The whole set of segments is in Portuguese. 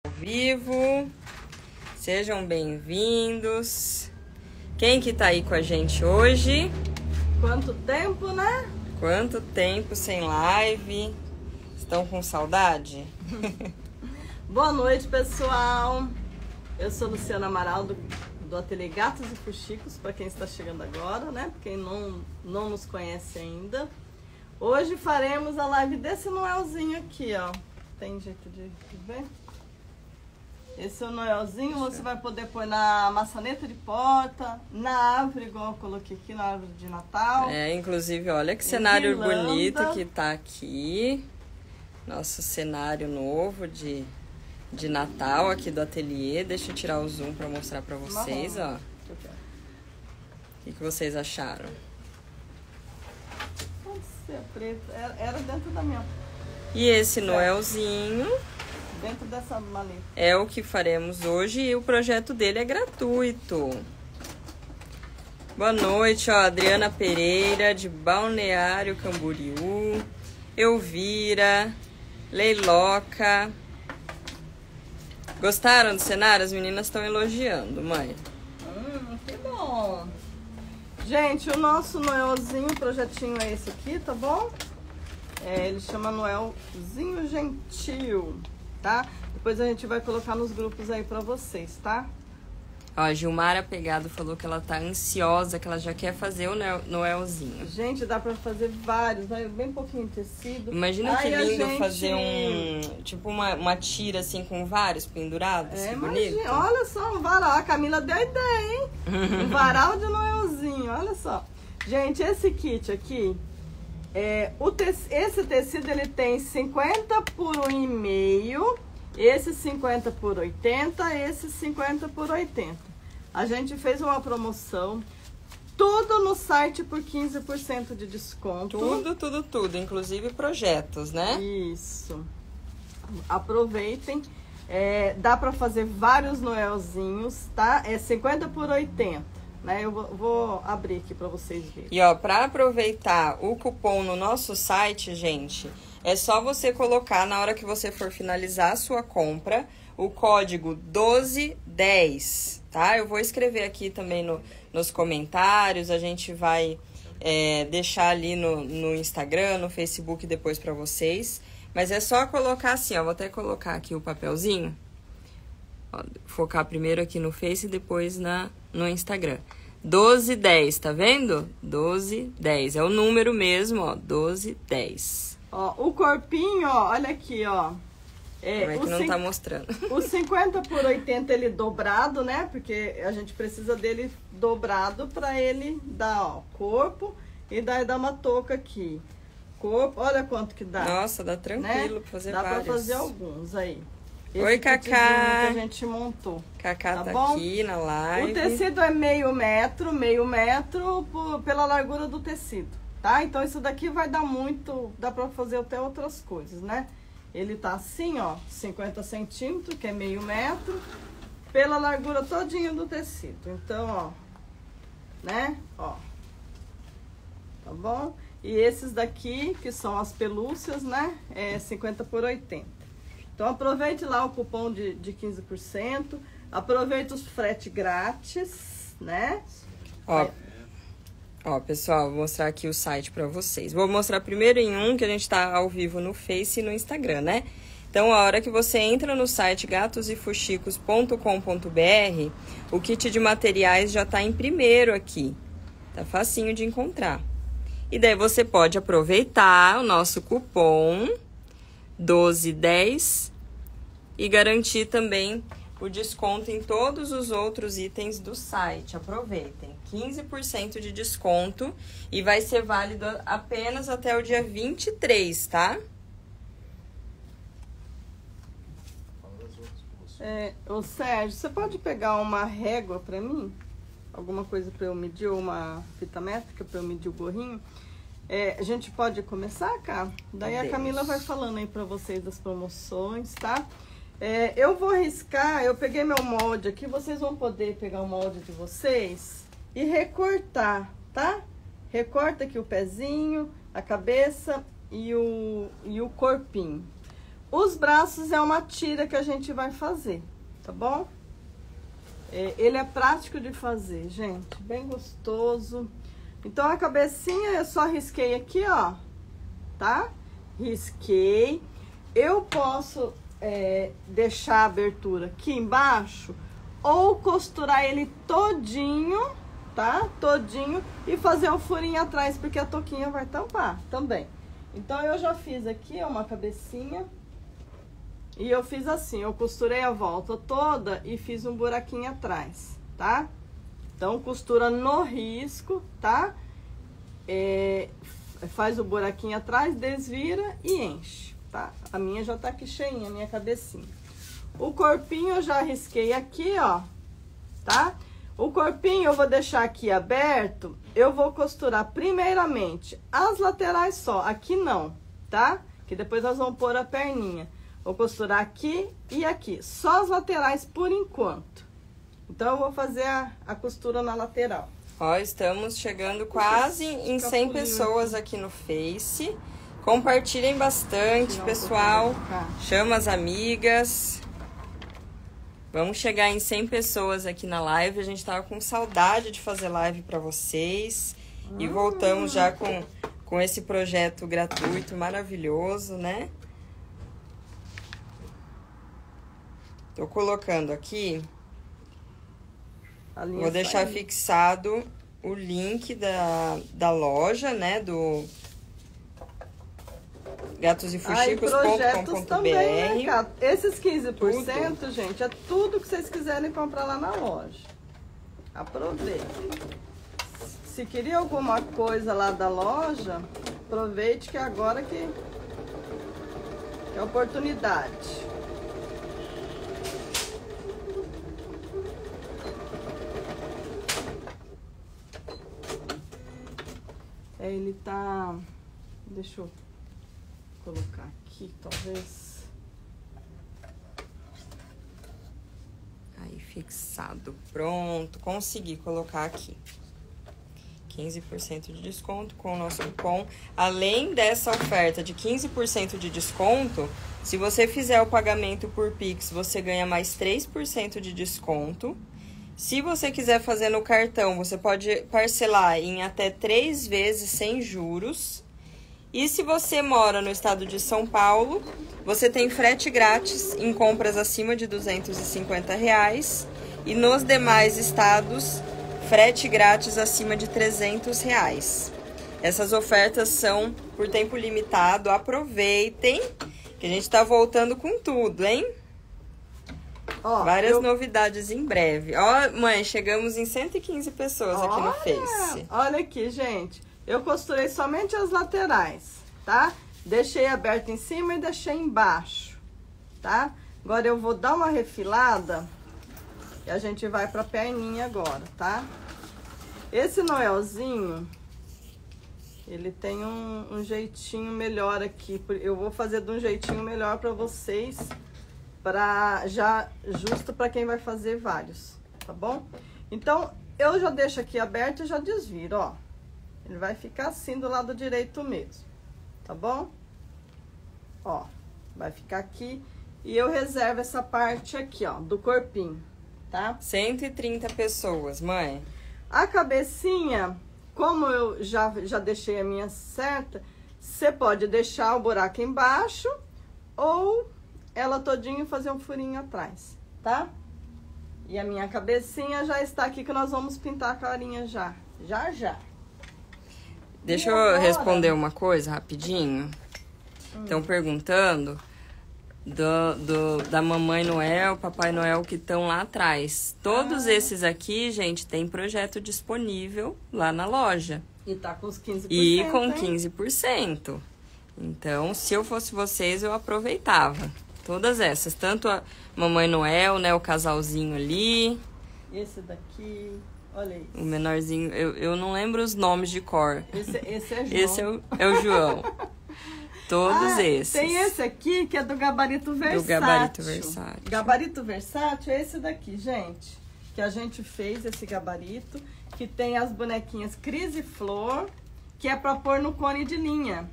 Vivo, sejam bem-vindos. Quem que tá aí com a gente hoje? Quanto tempo, né? Quanto tempo sem live? Estão com saudade? Boa noite, pessoal. Eu sou Luciana Amaral do Ateliê Gatos e Fuxicos, para quem está chegando agora, né? Pra quem não nos conhece ainda. Hoje faremos a live desse Noelzinho aqui, ó. Tem jeito de ver? Esse é o Noelzinho, você vai poder pôr na maçaneta de porta, na árvore, igual eu coloquei aqui, na árvore de Natal. Inclusive, olha que cenário guirlanda. bonito que tá aqui. Nosso cenário novo de Natal aqui do ateliê. Deixa eu tirar o zoom para mostrar para vocês, ó. O que vocês acharam? Pode ser preto, era dentro da minha... E esse Noelzinho... Dentro dessa maleta. É o que faremos hoje e o projeto dele é gratuito. Boa noite, ó, Adriana Pereira, de Balneário Camboriú, Elvira, Leiloca. Gostaram do cenário? As meninas estão elogiando, mãe. Que bom. Gente, o nosso Noelzinho, o projetinho é esse aqui, tá bom? Ele chama Noelzinho Gentil. Tá? Depois a gente vai colocar nos grupos aí pra vocês, tá? Ó, a Gilmara Pegado falou que ela tá ansiosa, que ela já quer fazer o Noelzinho. Gente, dá pra fazer vários, vai bem pouquinho de tecido. Imagina que lindo fazer tipo uma tira assim com vários pendurados, que bonito. Olha só, um varal, a Camila deu ideia, hein? Um varal de Noelzinho, olha só. Gente, esse kit aqui, esse tecido ele tem 50 por 1,5, esse 50 por 80, esse 50 por 80. A gente fez uma promoção, tudo no site por 15% de desconto. Tudo, inclusive projetos, né? Isso. Aproveitem. Dá pra fazer vários Noelzinhos, tá? É 50 por 80. Né? Eu vou abrir aqui para vocês verem. E ó, para aproveitar o cupom no nosso site, gente, é só você colocar na hora que você for finalizar a sua compra o código 1210, tá? Eu vou escrever aqui também nos comentários, a gente vai deixar ali no Instagram, no Facebook depois para vocês. Mas é só colocar assim, ó, vou até colocar aqui o papelzinho. Ó, focar primeiro aqui no Face e depois no Instagram. 1210, tá vendo? 1210. É o número mesmo, ó. 1210. Ó, o corpinho, ó, olha aqui, ó. Como é que não tá mostrando? O 50 por 80 ele dobrado, né? Porque a gente precisa dele dobrado pra ele dar, ó, corpo e daí dar uma touca aqui. Corpo, olha quanto que dá. Nossa, dá tranquilo, né? Pra fazer vários. Dá pra fazer alguns aí. Oi, Cacá. Que a gente montou. Cacá tá aqui na live. O tecido é meio metro pela largura do tecido, tá? Então isso daqui vai dar muito, dá pra fazer até outras coisas, né? Ele tá assim, ó, 50 centímetros, que é meio metro, pela largura todinha do tecido. Então, ó, né? Ó, tá bom? E esses daqui, que são as pelúcias, né? É 50 por 80. Então, aproveite lá o cupom de 15%. Aproveite os frete grátis, né? Ó, pessoal, vou mostrar aqui o site pra vocês. Vou mostrar primeiro em um, que a gente tá ao vivo no Face e no Instagram, né? Então, a hora que você entra no site gatosefuxicos.com.br, o kit de materiais já tá em primeiro aqui. Tá facinho de encontrar. E daí você pode aproveitar o nosso cupom 1210 e garantir também o desconto em todos os outros itens do site. Aproveitem, 15% de desconto e vai ser válido apenas até o dia 23, tá? Ô Sérgio, você pode pegar uma régua pra mim? Alguma coisa pra eu medir, ou uma fita métrica pra eu medir o gorrinho? A gente pode começar, cá? Daí a Camila vai falando aí pra vocês das promoções, tá? Eu vou riscar, eu peguei meu molde aqui, vocês vão poder pegar o molde de vocês e recortar, tá? Recorta aqui o pezinho, a cabeça e o corpinho. Os braços é uma tira que a gente vai fazer, tá bom? Ele é prático de fazer, gente, bem gostoso. Então, a cabecinha eu só risquei aqui, ó, tá? Risquei. Eu posso deixar a abertura aqui embaixo ou costurar ele todinho, tá? Todinho e fazer um furinho atrás, porque a touquinha vai tampar também. Então, eu já fiz aqui uma cabecinha e eu fiz assim, eu costurei a volta toda e fiz um buraquinho atrás, tá? Então, costura no risco, tá? Faz o buraquinho atrás, desvira e enche, tá? A minha já tá aqui cheinha, a minha cabecinha. O corpinho eu já risquei aqui, ó, tá? O corpinho eu vou deixar aqui aberto, eu vou costurar primeiramente as laterais só, aqui não, tá? Que depois nós vamos pôr a perninha. Vou costurar aqui e aqui, só as laterais por enquanto. Então, eu vou fazer a costura na lateral. Ó, estamos chegando quase em 100 pessoas aqui no Face. Compartilhem bastante, pessoal. Chama as amigas. Vamos chegar em 100 pessoas aqui na live. A gente tava com saudade de fazer live para vocês. E voltamos já com esse projeto gratuito maravilhoso, né? Tô colocando aqui, vou deixar fixado o link da loja, né, do gatosifuxicos.com.br. Né, esses 15%, tudo. Gente, é tudo que vocês quiserem comprar lá na loja. Aproveite. Se queria alguma coisa lá da loja, aproveite que agora que é oportunidade. Ele tá... Deixa eu colocar aqui, talvez. Aí, fixado. Pronto, consegui colocar aqui. 15% de desconto com o nosso cupom. Além dessa oferta de 15% de desconto, se você fizer o pagamento por Pix, você ganha mais 3% de desconto. Se você quiser fazer no cartão, você pode parcelar em até 3 vezes sem juros. E se você mora no estado de São Paulo, você tem frete grátis em compras acima de R$250. E nos demais estados, frete grátis acima de R$300. Essas ofertas são por tempo limitado. Aproveitem, que a gente tá voltando com tudo, hein? Ó, várias novidades em breve. Ó, mãe, chegamos em 115 pessoas aqui no Face. Olha aqui, gente. Eu costurei somente as laterais, tá? Deixei aberto em cima e deixei embaixo, tá? Agora eu vou dar uma refilada e a gente vai pra perninha agora, tá? Esse Noelzinho, ele tem um jeitinho melhor aqui. Eu vou fazer de um jeitinho melhor pra vocês. Justo para quem vai fazer vários, tá bom? Então, eu já deixo aqui aberto e já desviro, ó. Ele vai ficar assim do lado direito mesmo, tá bom? Ó, vai ficar aqui e eu reservo essa parte aqui, ó, do corpinho, tá? 130 pessoas, mãe. A cabecinha, como eu já deixei a minha certa, você pode deixar o buraco embaixo ou ela todinha e fazer um furinho atrás, tá? E a minha cabecinha já está aqui, que nós vamos pintar a carinha já. Deixa eu responder uma coisa rapidinho. Estão perguntando da Mamãe Noel, Papai Noel que estão lá atrás. Todos esses aqui, gente, tem projeto disponível lá na loja. E tá com os 15%. E com 15%. Então, se eu fosse vocês, eu aproveitava. Todas essas, tanto a Mamãe Noel, né, o casalzinho ali. Esse daqui, olha isso. O menorzinho, eu não lembro os nomes de cor. Esse é João. Esse é o João. Todos esses. Tem esse aqui que é do gabarito versátil. Do gabarito versátil. Gabarito versátil é esse daqui, gente. Que a gente fez esse gabarito, que tem as bonequinhas Cris e Flor, que é pra pôr no cone de linha.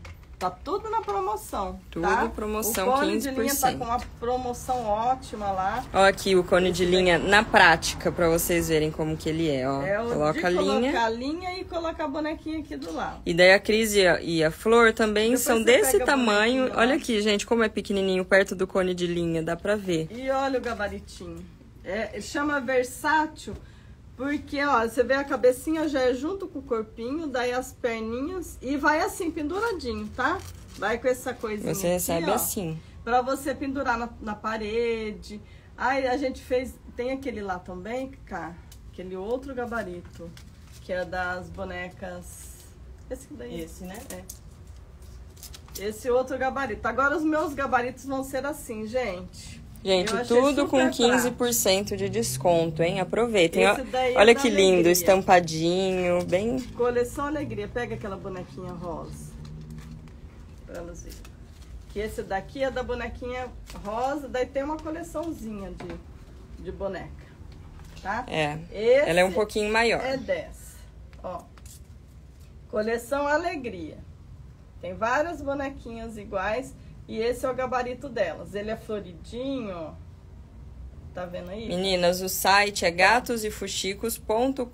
Tá tudo na promoção, Tudo tá? promoção, 15%. O cone de linha tá com uma promoção ótima lá. Ó aqui o cone de linha na prática, pra vocês verem como que ele é, ó. É o Coloca a de linha. colocar a linha e colocar a bonequinha aqui do lado. E daí a Cris e a Flor também Depois são você desse pega a tamanho. bonequinha lá. Olha aqui, gente, como é pequenininho perto do cone de linha, dá pra ver. E olha o gabaritinho. Chama versátil porque, ó, você vê a cabecinha já é junto com o corpinho, daí as perninhas e vai assim, penduradinho, tá? Vai com essa coisinha Você recebe aqui, ó, assim. pra você pendurar na parede. Aí a gente fez, tem aquele lá também, cá, aquele outro gabarito, que é das bonecas... Esse daí. Esse, né? Esse outro gabarito. Agora os meus gabaritos vão ser assim, gente. Gente, Eu achei tudo com super 15% de desconto, hein? Aproveitem. Esse daí é Olha da que lindo, Alegria. estampadinho, bem... Coleção Alegria. Pega aquela bonequinha rosa. Pra elas verem. Que esse daqui é da bonequinha rosa. Daí tem uma coleçãozinha de boneca. Tá? Esse ela é um pouquinho maior. é 10. Ó. Coleção Alegria. Tem várias bonequinhas iguais. E esse é o gabarito delas. Ele é floridinho, ó. Tá vendo aí? Meninas, o site é gatosefuxicos.com.br.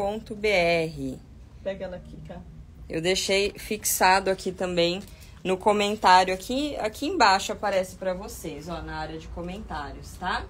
Pega ela aqui, cá. Eu deixei fixado aqui também no comentário. Aqui embaixo aparece pra vocês, ó, na área de comentários, tá?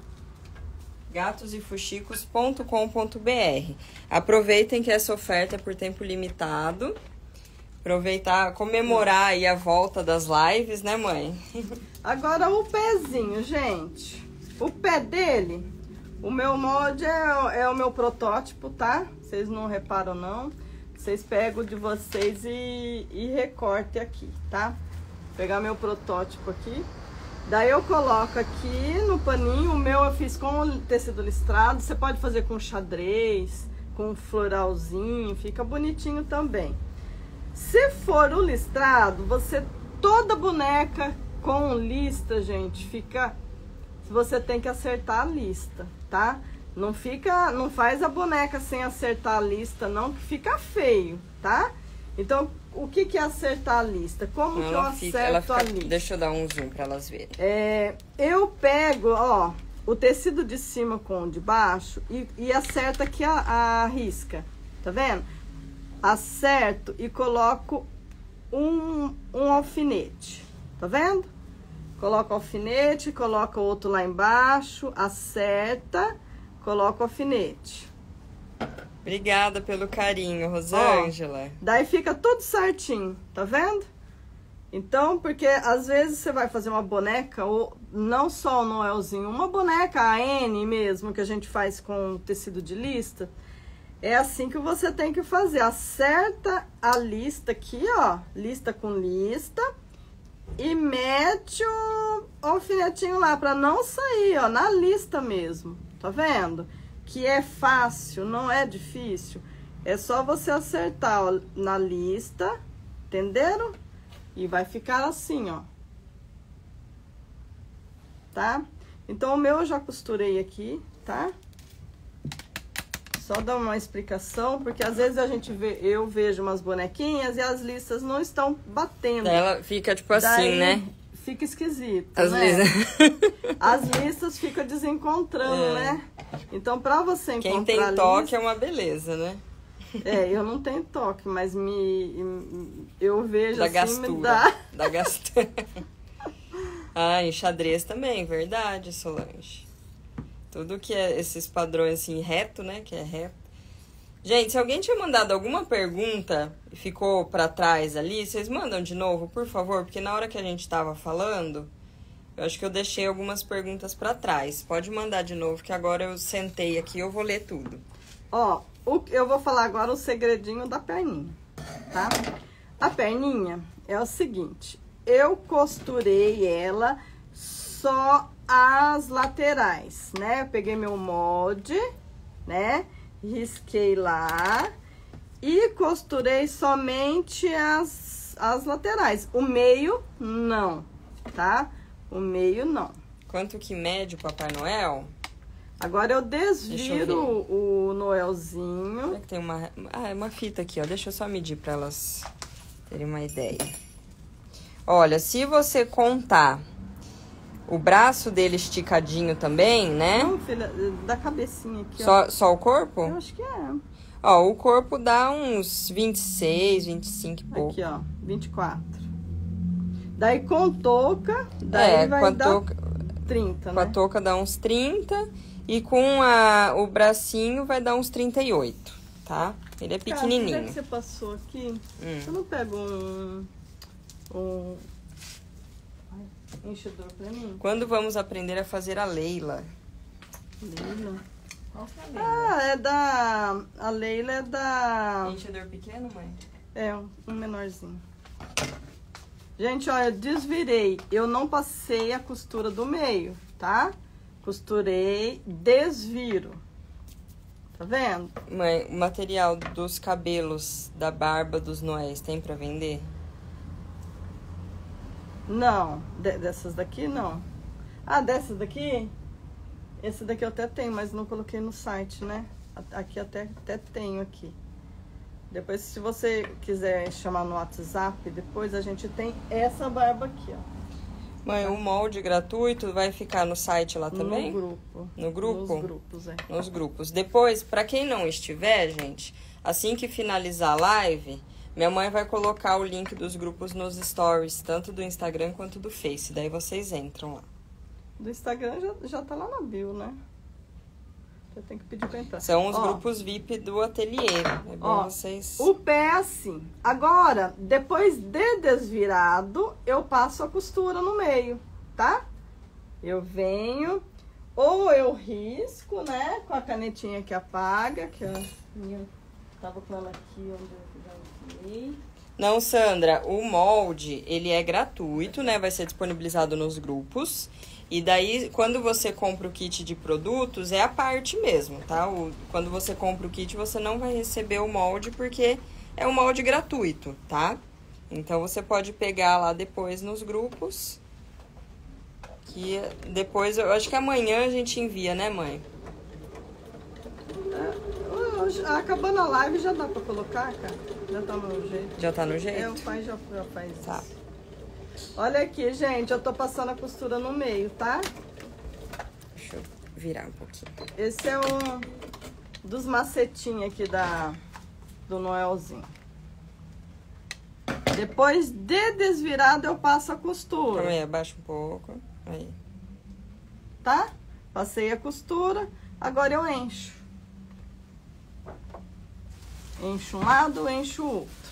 gatosefuxicos.com.br. Aproveitem que essa oferta é por tempo limitado. Aproveitar, comemorar aí a volta das lives, né, mãe? Agora o pezinho, gente. O pé dele, o meu molde é o meu protótipo, tá? Vocês não reparam, não. Vocês pegam de vocês e recortem aqui, tá? Vou pegar meu protótipo aqui. Daí eu coloco aqui no paninho. O meu eu fiz com tecido listrado. Você pode fazer com xadrez, com floralzinho. Fica bonitinho também. Se for o listrado, toda boneca com lista, gente, fica... Você tem que acertar a lista, tá? Não faz a boneca sem acertar a lista, não, que fica feio, tá? Então, o que é acertar a lista? Como que eu acerto a lista? Deixa eu dar um zoom pra elas verem. Eu pego, ó, o tecido de cima com o de baixo e acerto aqui a risca, tá vendo? Acerto e coloco um alfinete, tá vendo? Coloca o alfinete, coloca o outro lá embaixo, acerta, coloca o alfinete. Obrigada pelo carinho, Rosângela. Daí fica tudo certinho, tá vendo? Então, porque às vezes você vai fazer uma boneca, ou não só o Noelzinho, uma boneca, a N mesmo, que a gente faz com tecido de lista. É assim que você tem que fazer. Acerta a lista aqui, ó. Lista com lista. E mete o alfinetinho lá pra não sair, ó. Na lista mesmo. Tá vendo? Que é fácil, não é difícil. É só você acertar, ó, na lista. Entenderam? E vai ficar assim, ó. Tá? Então, o meu eu já costurei aqui, tá? Só dar uma explicação, porque às vezes eu vejo umas bonequinhas e as listas não estão batendo. Ela fica tipo assim, daí, né? Fica esquisito, As né? listas. As listas ficam desencontrando, né? Então, pra você encontrar Quem tem toque é uma beleza, né? eu não tenho toque, mas eu vejo Da assim, gastura. me dá... Da gastura. Ah, em xadrez também, verdade, Solange. Tudo que é esses padrões assim, reto, né? Que é reto. Gente, se alguém tinha mandado alguma pergunta e ficou pra trás ali, vocês mandam de novo, por favor? Porque na hora que a gente tava falando, eu acho que eu deixei algumas perguntas pra trás. Pode mandar de novo, que agora eu sentei aqui e eu vou ler tudo. Ó, eu vou falar agora o segredinho da perninha, tá? A perninha é o seguinte, eu costurei ela só as laterais, né? Eu peguei meu molde, né? Risquei lá e costurei somente as laterais. O meio, não, tá? O meio, não. Quanto que mede o Papai Noel? Agora eu desviro o Noelzinho. Será que tem uma fita aqui, ó. Deixa eu só medir pra elas terem uma ideia. Olha, se você contar o braço dele esticadinho também, né? Não, filha, da cabecinha aqui, ó. Só o corpo? Eu acho que é. Ó, o corpo dá uns 26, 25 e pouco. Aqui, ó, 24. Daí com touca, daí vai dar 30, com a touca dá uns 30 e com o bracinho vai dar uns 38, tá? Ele é pequenininho. Cara, já que você passou aqui, eu não pego um enchedor pra mim? Quando vamos aprender a fazer a Leila? Leila? Qual que é a Leila? A Leila é da... Enchedor pequeno, mãe? É, um menorzinho. Gente, ó, eu desvirei. Eu não passei a costura do meio, tá? Costurei, desviro. Tá vendo? Mãe, o material dos cabelos da barba dos Noéis tem pra vender? Não, dessas daqui não. Ah, dessas daqui? Esse daqui eu até tenho, mas não coloquei no site, né? Aqui até tenho aqui. Depois, se você quiser chamar no WhatsApp, depois a gente tem essa barba aqui, ó. Mãe, o molde gratuito vai ficar no site lá também? No grupo. No grupo? Nos grupos, é. Nos grupos. Depois, pra quem não estiver, gente, assim que finalizar a live, minha mãe vai colocar o link dos grupos nos stories, tanto do Instagram quanto do Face. Daí vocês entram lá. Do Instagram já tá lá na bio, né? Eu tenho que pedir pra entrar. São os grupos VIP do ateliê. É bom vocês... O pé é assim. Agora, depois de desvirado, eu passo a costura no meio, tá? Eu venho, ou eu risco, né? Com a canetinha que apaga, que a minha tava com ela aqui onde eu já ensinei. Não, Sandra, o molde, ele é gratuito, né? Vai ser disponibilizado nos grupos. E daí, quando você compra o kit de produtos, é a parte mesmo, tá? Quando você compra o kit, você não vai receber o molde, porque é um molde gratuito, tá? Então, você pode pegar lá depois nos grupos. Que depois, eu acho que amanhã a gente envia, né, mãe? Acabando a live, já dá pra colocar, cara? Já tá no jeito. Já tá no jeito? É, o pai já faz isso. Tá. Olha aqui, gente, eu tô passando a costura no meio, tá? Deixa eu virar um pouquinho. Esse é um dos macetinhos aqui do Noelzinho. Depois de desvirado, eu passo a costura. Calma aí, abaixa um pouco. Aí. Tá? Passei a costura, agora eu encho. Encho um lado, encho o outro.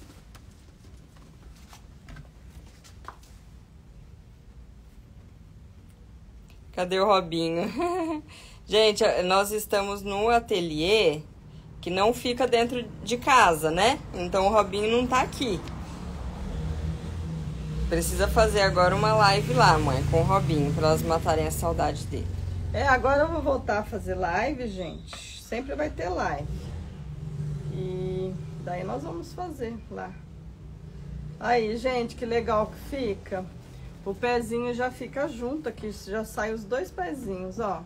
Cadê o Robinho? Gente, nós estamos no ateliê que não fica dentro de casa, né? Então o Robinho não tá aqui. Precisa fazer agora uma live lá, mãe, com o Robinho, pra elas matarem a saudade dele. É, agora eu vou voltar a fazer live, gente. Sempre vai ter live. E daí nós vamos fazer lá. Aí, gente, que legal que fica. O pezinho já fica junto aqui, já sai os dois pezinhos, ó.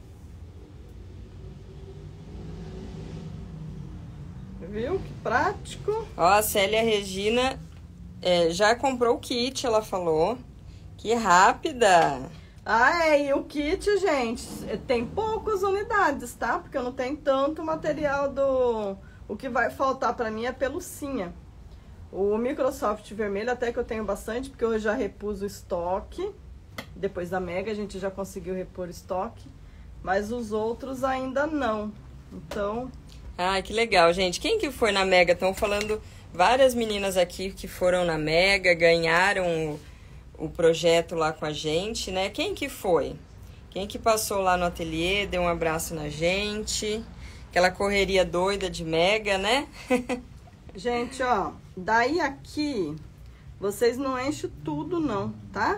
Viu? Que prático. Ó, a Célia Regina já comprou o kit, ela falou. Que rápida! Ah, é, e o kit, gente, tem poucas unidades, tá? Porque eu não tenho tanto material O que vai faltar pra mim é pelucinha. O Microsoft vermelho até que eu tenho bastante, porque eu já repus o estoque. Depois da Mega a gente já conseguiu repor o estoque. Mas os outros ainda não. Então... Ai, que legal, gente. Quem que foi na Mega? Estão falando várias meninas aqui que foram na Mega, ganharam o projeto lá com a gente, né? Quem que foi? Quem que passou lá no ateliê, deu um abraço na gente? Aquela correria doida de Mega, né? Gente, ó, daí aqui, vocês não enchem tudo não, tá?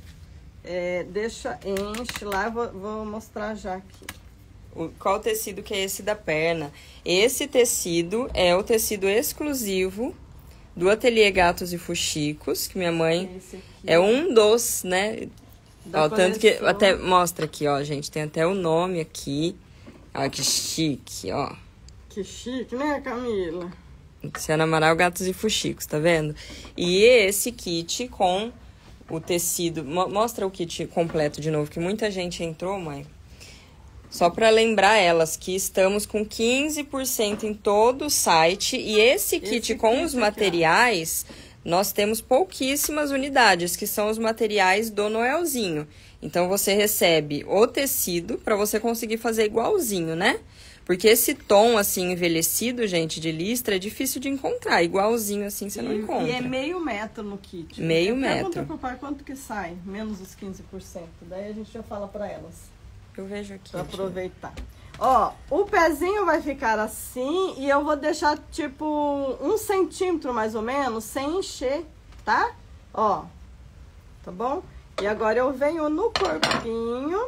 Enche lá, vou mostrar já aqui. Qual tecido que é esse da perna? Esse tecido é o tecido exclusivo do Ateliê Gatos e Fuxicos, que minha mãe é um dos, né? Ó, tanto que até mostra aqui, ó, gente, tem até o nome aqui. Olha que chique, ó. Que chique, né, Camila? Luciana Amaral, Gatos e Fuxicos, tá vendo? E esse kit com o tecido... Mostra o kit completo de novo, que muita gente entrou, mãe. Só para lembrar elas que estamos com 15% em todo o site. E esse kit com os materiais, nós temos pouquíssimas unidades, que são os materiais do Noelzinho. Então, você recebe o tecido para você conseguir fazer igualzinho, né? Porque esse tom, assim, envelhecido, gente, de listra, é difícil de encontrar. Igualzinho, assim, você não encontra. E é meio metro no kit. Meio metro. Pergunta pro pai quanto que sai, menos os 15%. Daí a gente já fala para elas. Eu vejo aqui. Pra aproveitar. Ó, o pezinho vai ficar assim e eu vou deixar, tipo, 1 centímetro, mais ou menos, sem encher, tá? Ó, tá bom? E agora eu venho no corpinho,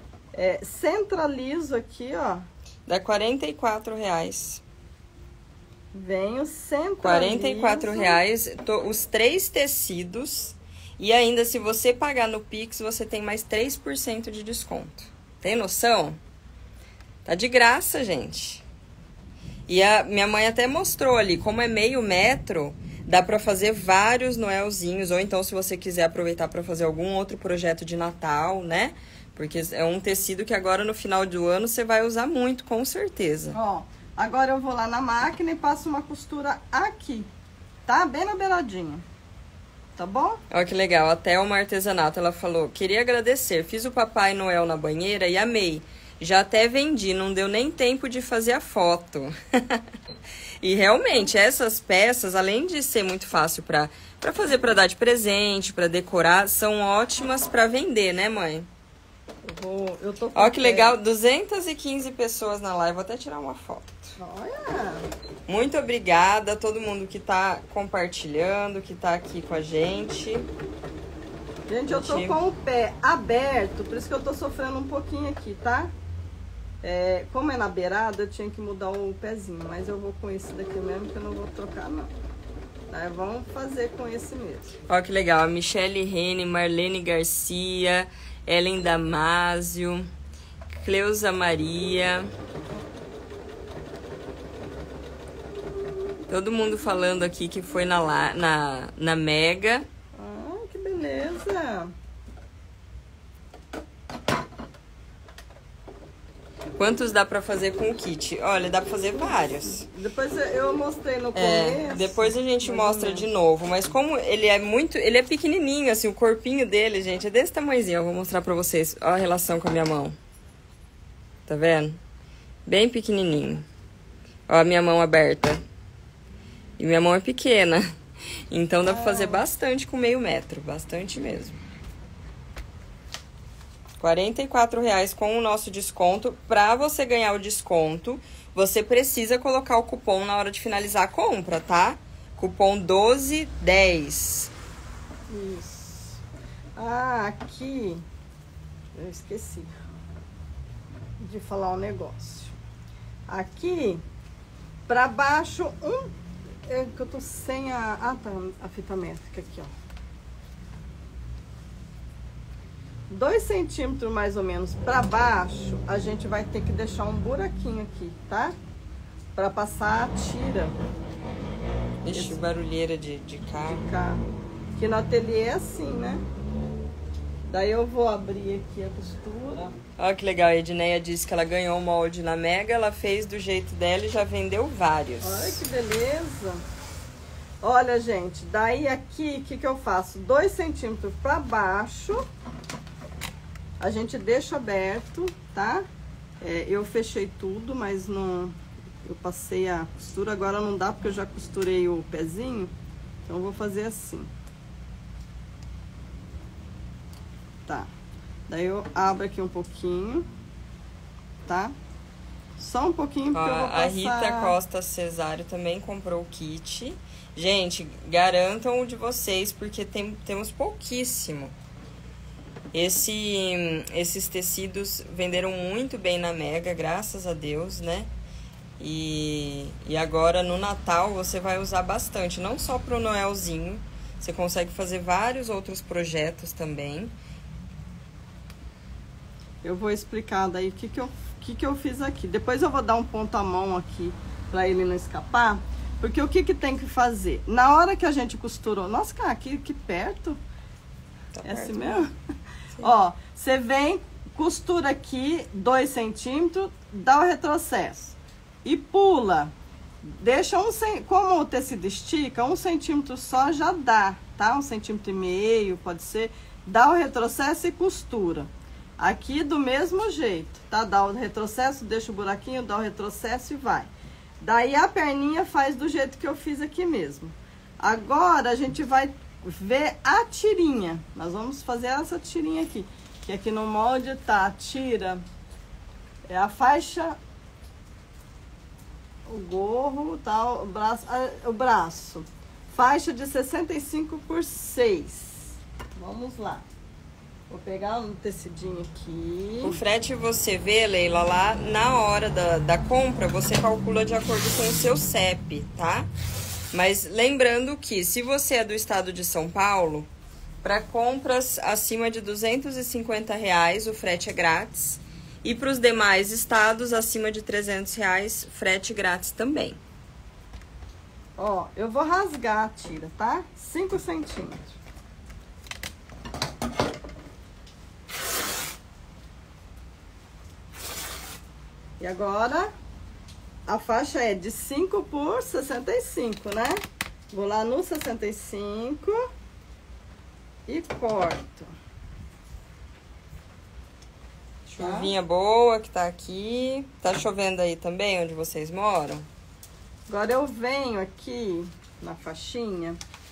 centralizo aqui, ó. Dá R$44. Venho, centralizo. R$44, os 3 tecidos. E ainda, se você pagar no Pix, você tem mais 3% de desconto. Tem noção? Tá de graça, gente. E a minha mãe até mostrou ali, como é meio metro, dá pra fazer vários Noelzinhos. Ou então, se você quiser aproveitar pra fazer algum outro projeto de Natal, né? Porque é um tecido que agora, no final do ano, você vai usar muito, com certeza. Ó, agora eu vou lá na máquina e passo uma costura aqui, tá? Bem na beiradinha. Tá bom? Olha que legal, até uma artesanato, ela falou, queria agradecer, fiz o Papai Noel na banheira e amei. Já até vendi, não deu nem tempo de fazer a foto. E realmente, essas peças, além de ser muito fácil para fazer, para dar de presente, para decorar, são ótimas para vender, né, mãe? Eu tô com Olha que legal, 215 pessoas na live, vou até tirar uma foto. Olha! Muito obrigada a todo mundo que tá compartilhando, que tá aqui com a gente. Gente, eu tô com o pé aberto, por isso que eu tô sofrendo um pouquinho aqui, tá? Como é na beirada, eu tinha que mudar o pezinho, mas eu vou com esse daqui mesmo, que eu não vou trocar, não. Tá? Vamos fazer com esse mesmo. Olha que legal, a Michele Rene, Marlene Garcia, Ellen Damásio, Cleusa Maria... Todo mundo falando aqui que foi na Mega. Ah, que beleza! Quantos dá pra fazer com o kit? Olha, dá pra fazer vários. Depois eu mostrei no começo. Depois a gente mostra de novo. Mas como ele é pequenininho, assim, o corpinho dele, gente, é desse tamanhozinho. Eu vou mostrar pra vocês. Olha a relação com a minha mão. Tá vendo? Bem pequenininho. Ó a minha mão aberta. E minha mão é pequena, então dá pra fazer bastante com meio metro, bastante mesmo. R$44 com o nosso desconto. Pra você ganhar o desconto, você precisa colocar o cupom na hora de finalizar a compra, tá? Cupom 1210. Isso. Ah, aqui, eu esqueci de falar um negócio. Aqui, pra baixo, É que eu tô sem tá, a fita métrica aqui, ó. 2 centímetros mais ou menos pra baixo, a gente vai ter que deixar um buraquinho aqui, tá? Pra passar a tira. Ixi, barulheira de carro. De carro. Que no ateliê é assim, né? Daí eu vou abrir aqui a costura. Olha que legal, a Edneia disse que ela ganhou o molde na Mega, ela fez do jeito dela e já vendeu vários. Olha que beleza! Olha, gente, daí aqui, o que eu faço? 2 centímetros pra baixo, a gente deixa aberto, tá? Eu fechei tudo, mas não... Eu passei a costura, agora não dá porque eu já costurei o pezinho, então eu vou fazer assim. Tá. Daí eu abro aqui um pouquinho, tá? Só um pouquinho, porque eu vou passar... A Rita Costa Cesário também comprou o kit. Gente, garantam o de vocês, porque temos pouquíssimo. Esses tecidos venderam muito bem na Mega, graças a Deus, né? E agora no Natal você vai usar bastante, não só pro Noelzinho. Você consegue fazer vários outros projetos também. Eu vou explicar daí o que eu fiz aqui. Depois eu vou dar um ponto à mão aqui pra ele não escapar. Porque o que que tem que fazer? Na hora que a gente costurou... Nossa, cara, aqui perto. Tá É assim perto, mesmo? né? Ó, você vem, costura aqui 2 centímetros, dá o retrocesso. E pula. Deixa como o tecido estica, 1 centímetro só já dá, tá? 1,5 centímetros, pode ser. Dá o retrocesso e costura. Aqui do mesmo jeito, tá? Dá o retrocesso, deixa o buraquinho, dá o retrocesso e vai. Daí a perninha faz do jeito que eu fiz aqui mesmo. Agora a gente vai ver a tirinha. Nós vamos fazer essa tirinha aqui. Que aqui no molde tá a tira, é a faixa, o gorro, tá? O braço. Faixa de 65 por 6. Vamos lá. Vou pegar um tecidinho aqui. O frete você vê, Leila, lá na hora da compra, você calcula de acordo com o seu CEP, tá? Mas lembrando que se você é do estado de São Paulo, para compras acima de R$250, o frete é grátis. E para os demais estados, acima de R$300, frete grátis também. Ó, eu vou rasgar a tira, tá? 5 centímetros. E agora, a faixa é de 5 por 65, né? Vou lá no 65 e corto. Chuvinha boa que tá aqui. Tá chovendo aí também, onde vocês moram? Agora eu venho aqui na faixinha.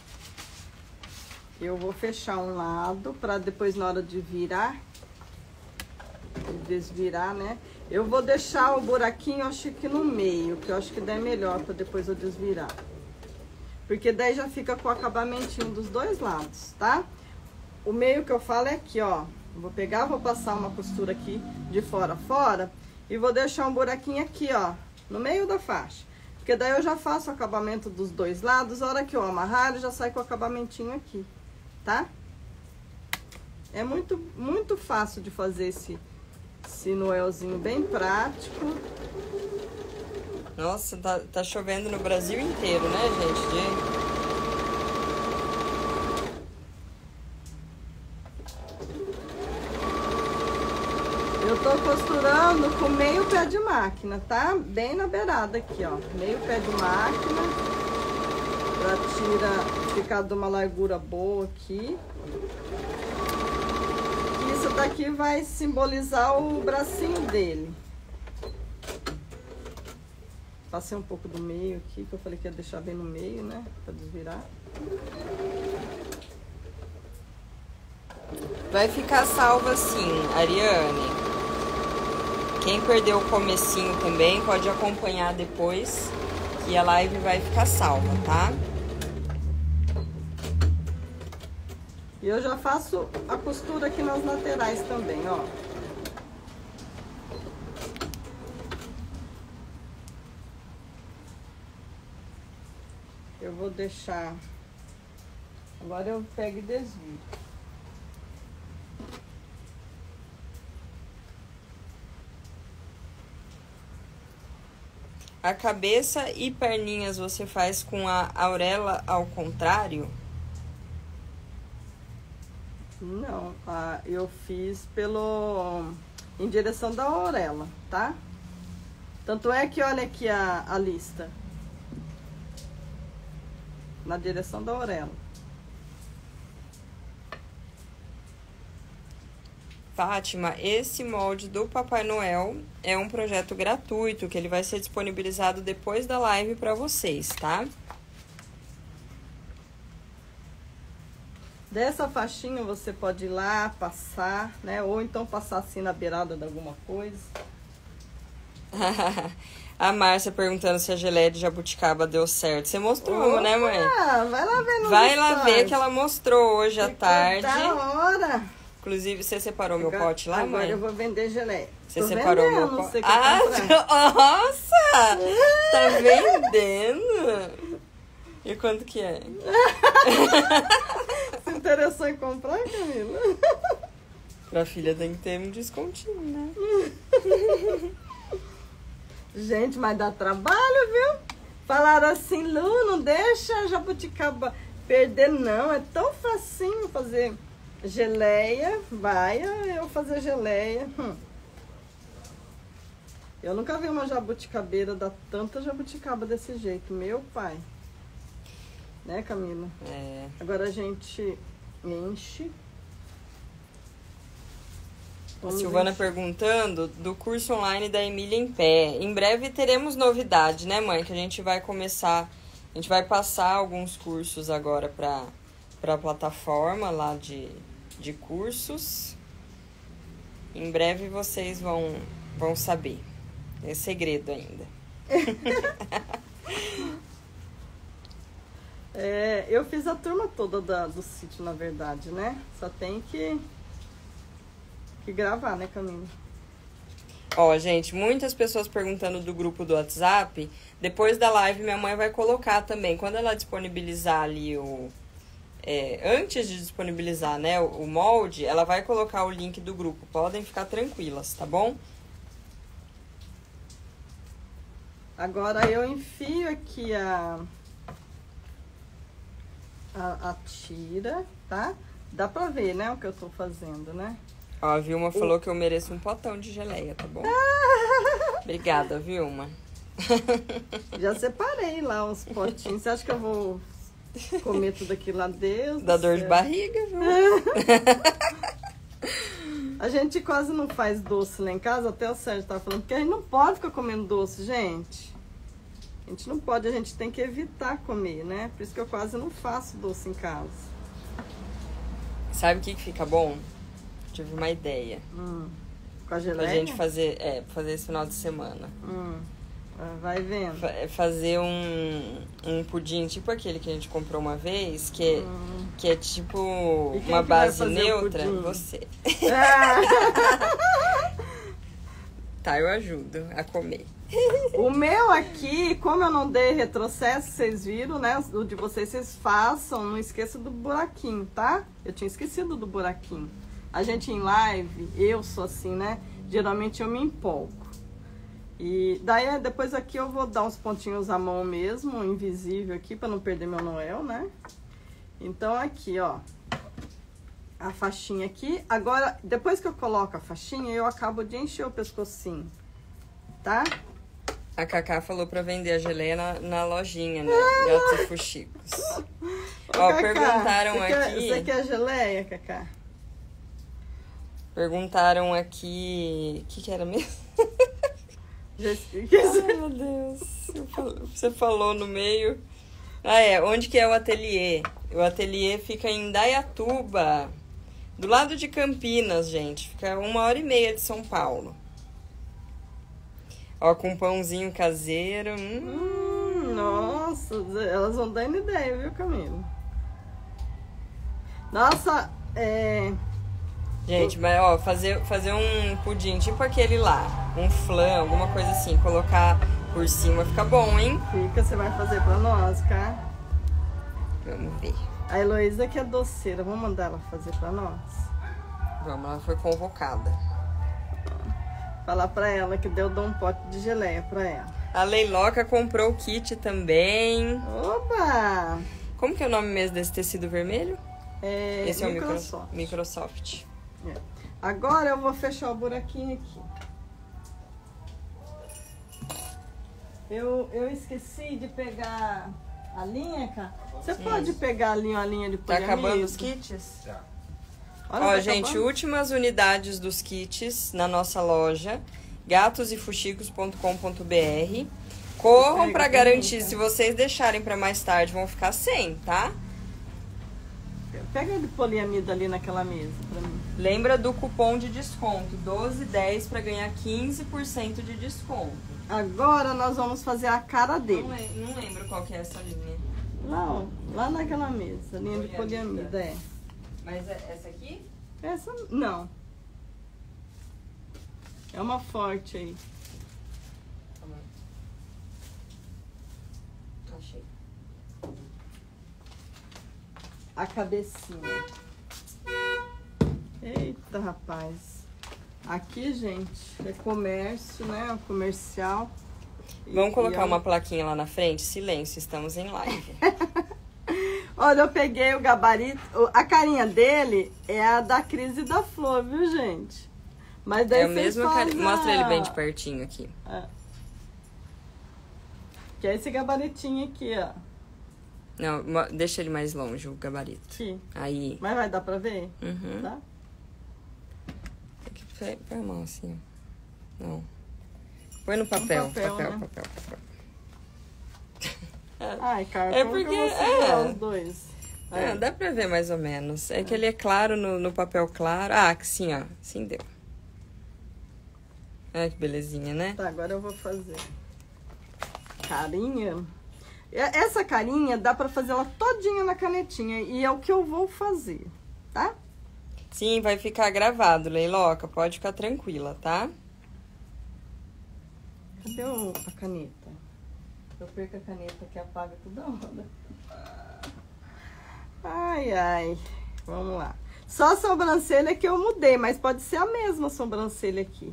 Eu vou fechar um lado para depois na hora de virar, de desvirar, né? Eu vou deixar o buraquinho, acho que no meio, que eu acho que daí é melhor para depois eu desvirar. Porque daí já fica com o acabamentinho dos dois lados, tá? O meio que eu falo é aqui, ó. Vou pegar, vou passar uma costura aqui de fora a fora e vou deixar um buraquinho aqui, ó, no meio da faixa. Porque daí eu já faço o acabamento dos dois lados, a hora que eu amarrar, ele já sai com o acabamentinho aqui, tá? É muito fácil de fazer esse noelzinho, bem prático. Nossa, tá chovendo no Brasil inteiro, né, gente? Eu tô costurando com meio pé de máquina, tá? Bem na beirada aqui, ó. Meio pé de máquina. Pra ficar de uma largura boa aqui. Isso daqui vai simbolizar o bracinho dele. Passei um pouco do meio aqui, que eu falei que ia deixar bem no meio, né? Pra desvirar. Vai ficar salva assim, Ariane. Quem perdeu o comecinho também pode acompanhar depois, que a live vai ficar salva, tá? E eu já faço a costura aqui nas laterais também, ó. Eu vou deixar... Agora eu pego e desvio. A cabeça e perninhas você faz com a auréola ao contrário? Não, eu fiz em direção da auréola, tá? Tanto é que olha aqui a lista. Na direção da auréola. Fátima, esse molde do Papai Noel é um projeto gratuito que ele vai ser disponibilizado depois da live para vocês, tá? Dessa faixinha você pode ir lá, passar, né? Ou então passar assim na beirada de alguma coisa. A Márcia perguntando se a geleia de jabuticaba deu certo. Você mostrou, né, mãe? Vai lá ver no Vai lá ver que ela mostrou hoje à tarde. Da hora! Inclusive, você separou meu pote lá, mãe? Agora eu vou vender geleia. Você separou meu pote? Ah, nossa! Tá vendendo? E quanto que é? Se interessou em comprar, Camila? Pra filha tem que ter um descontinho, né? Gente, mas dá trabalho, viu? Falaram assim, Lu, não deixa a jabuticaba perder, não. É tão facinho fazer geleia. Vai eu fazer geleia. Eu nunca vi uma jabuticabeira dar tanta jabuticaba desse jeito. Meu pai. Né, Camila? É. Agora a gente enche. A Silvana perguntando do curso online da Emília em Pé. Em breve teremos novidade, né, mãe? Que a gente vai começar, a gente vai passar alguns cursos agora para a plataforma lá de cursos. Em breve vocês vão saber. É segredo ainda. Eu fiz a turma toda do sítio, na verdade, né? Só tem que gravar, né, Camila? Ó, gente, muitas pessoas perguntando do grupo do WhatsApp. Depois da live, minha mãe vai colocar também. Quando ela disponibilizar ali antes de disponibilizar, né, o molde, ela vai colocar o link do grupo. Podem ficar tranquilas, tá bom? Agora eu enfio aqui a tira, tá? Dá pra ver, né, o que eu tô fazendo, né? Ó, a Vilma falou que eu mereço um potão de geleia, tá bom? Obrigada, Vilma. Já separei lá uns potinhos. Você acha que eu vou comer tudo aquilo lá? Deus Dá do dor céu. de barriga, viu? A gente quase não faz doce lá em casa, até o Sérgio tava falando, porque a gente não pode ficar comendo doce, gente. A gente não pode, a gente tem que evitar comer, né? Por isso que eu quase não faço doce em casa. Sabe o que fica bom? Tive uma ideia. Com a geleia? Pra gente fazer esse final de semana. Vai vendo. Fazer um pudim, tipo aquele que a gente comprou uma vez, que é tipo uma base neutra. Você. Tá, eu ajudo a comer. O meu aqui, como eu não dei retrocesso, vocês viram, né? O de vocês façam, não esqueça do buraquinho, tá? Eu tinha esquecido do buraquinho. A gente em live, eu sou assim, né? Geralmente eu me empolgo. E daí depois aqui eu vou dar uns pontinhos à mão mesmo, invisível aqui, pra não perder meu Noel, né? Então aqui, ó, a faixinha aqui. Agora, depois que eu coloco a faixinha, eu acabo de encher o pescocinho, tá? A Cacá falou pra vender a geleia na lojinha, né? Gatos e Fuxicos. Ó, Cacá, perguntaram aqui... Você quer geleia, Cacá? Perguntaram aqui... O que era mesmo? Ai, meu Deus. Você falou no meio. Onde que é o ateliê? O ateliê fica em Indaiatuba. Do lado de Campinas, gente. Fica 1h30 de São Paulo. Ó, com pãozinho caseiro. Nossa, elas vão dando ideia, viu, Camila? Nossa, Gente, mas ó, fazer um pudim tipo aquele lá, um flan, alguma coisa assim, colocar por cima fica bom, hein? Fica, você vai fazer pra nós, tá? Vamos ver. A Heloísa que é doceira, vamos mandar ela fazer pra nós? Vamos, ela foi convocada. Falar pra ela que dou um pote de geleia pra ela. A Leiloca comprou o kit também. Oba! Como que é o nome mesmo desse tecido vermelho? Esse é Microsoft. o Microsoft. Agora eu vou fechar o buraquinho aqui. Eu esqueci de pegar a linha, cara. Você pode pegar ali uma linha de Tá poliamida? acabando os kits? Tá. Olha, Ó, tá gente, acabando. últimas unidades dos kits na nossa loja, gatosefuxicos.com.br. Corram Pega, pra pega, garantir, pega. se vocês deixarem pra mais tarde, vão ficar sem, tá? Pega de poliamida ali naquela mesa pra mim. Lembra do cupom de desconto, 1210 pra ganhar 15% de desconto. Agora nós vamos fazer a cara dele. Não lembro qual que é essa linha. Não, lá naquela mesa, linha de poliamida, Mas é essa aqui? Essa, não. É uma forte aí. Achei. A cabecinha. Eita, rapaz. Aqui, gente, é comércio, né? O comercial. Vamos colocar uma plaquinha lá na frente? Silêncio, estamos em live. Olha, eu peguei o gabarito. A carinha dele é a da Cris e da Flor, viu, gente? Mas daí é o mesmo carinha. Mostra ele bem de pertinho aqui. Que é esse gabaritinho aqui, ó. Não, deixa ele mais longe, o gabarito. Aqui. Aí. Mas vai dar pra ver? Uhum. Tá? Aqui, põe a mão assim, ó. Não. Põe no papel. Papel. Ai, cara, é como porque que eu vou segurar os dois? Dá pra ver mais ou menos. É que ele é claro no papel claro. Ah, sim, ó. Sim, deu. Ai, que belezinha, né? Tá, agora eu vou fazer carinha. Essa carinha dá pra fazer ela todinha na canetinha. E é o que eu vou fazer, tá? Sim, vai ficar gravado, Leiloca. Pode ficar tranquila, tá? Cadê a caneta? Eu perco a caneta que apaga toda hora. Ai, ai. Vamos lá. Só a sobrancelha que eu mudei, mas pode ser a mesma sobrancelha aqui.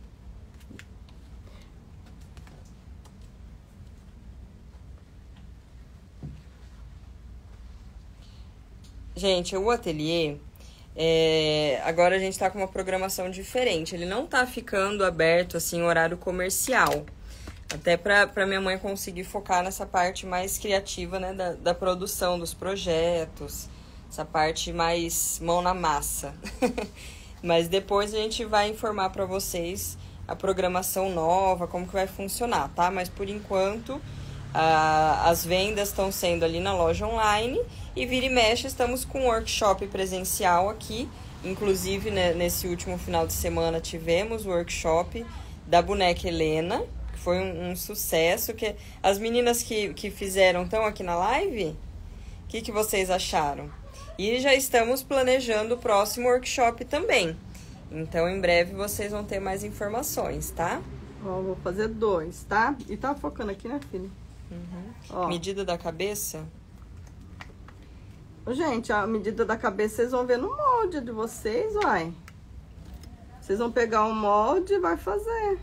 Gente, o ateliê, agora a gente tá com uma programação diferente. Ele não tá ficando aberto, assim, horário comercial. Até pra minha mãe conseguir focar nessa parte mais criativa, né, da produção dos projetos. Essa parte mais mão na massa. Mas depois a gente vai informar pra vocês a programação nova, como que vai funcionar, tá? Mas por enquanto, as vendas estão sendo ali na loja online. E vira e mexe, estamos com um workshop presencial aqui. Inclusive, né, nesse último final de semana, tivemos o workshop da boneca Helena, que foi um sucesso. Que as meninas que fizeram estão aqui na live? O que vocês acharam? E já estamos planejando o próximo workshop também. Então, em breve, vocês vão ter mais informações, tá? Ó, vou fazer 2, tá? E tá focando aqui, né, filha? Uhum. Ó. Medida da cabeça? Gente, a medida da cabeça vocês vão ver no molde de vocês, uai. Vocês vão pegar o molde e vai fazer.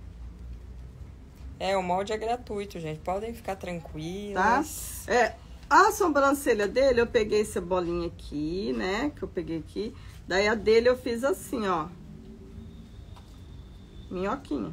O molde é gratuito, gente. Podem ficar tranquilas. Tá? A sobrancelha dele, eu peguei essa bolinha aqui, né? Que eu peguei aqui. Daí a dele eu fiz assim, ó. Minhoquinha.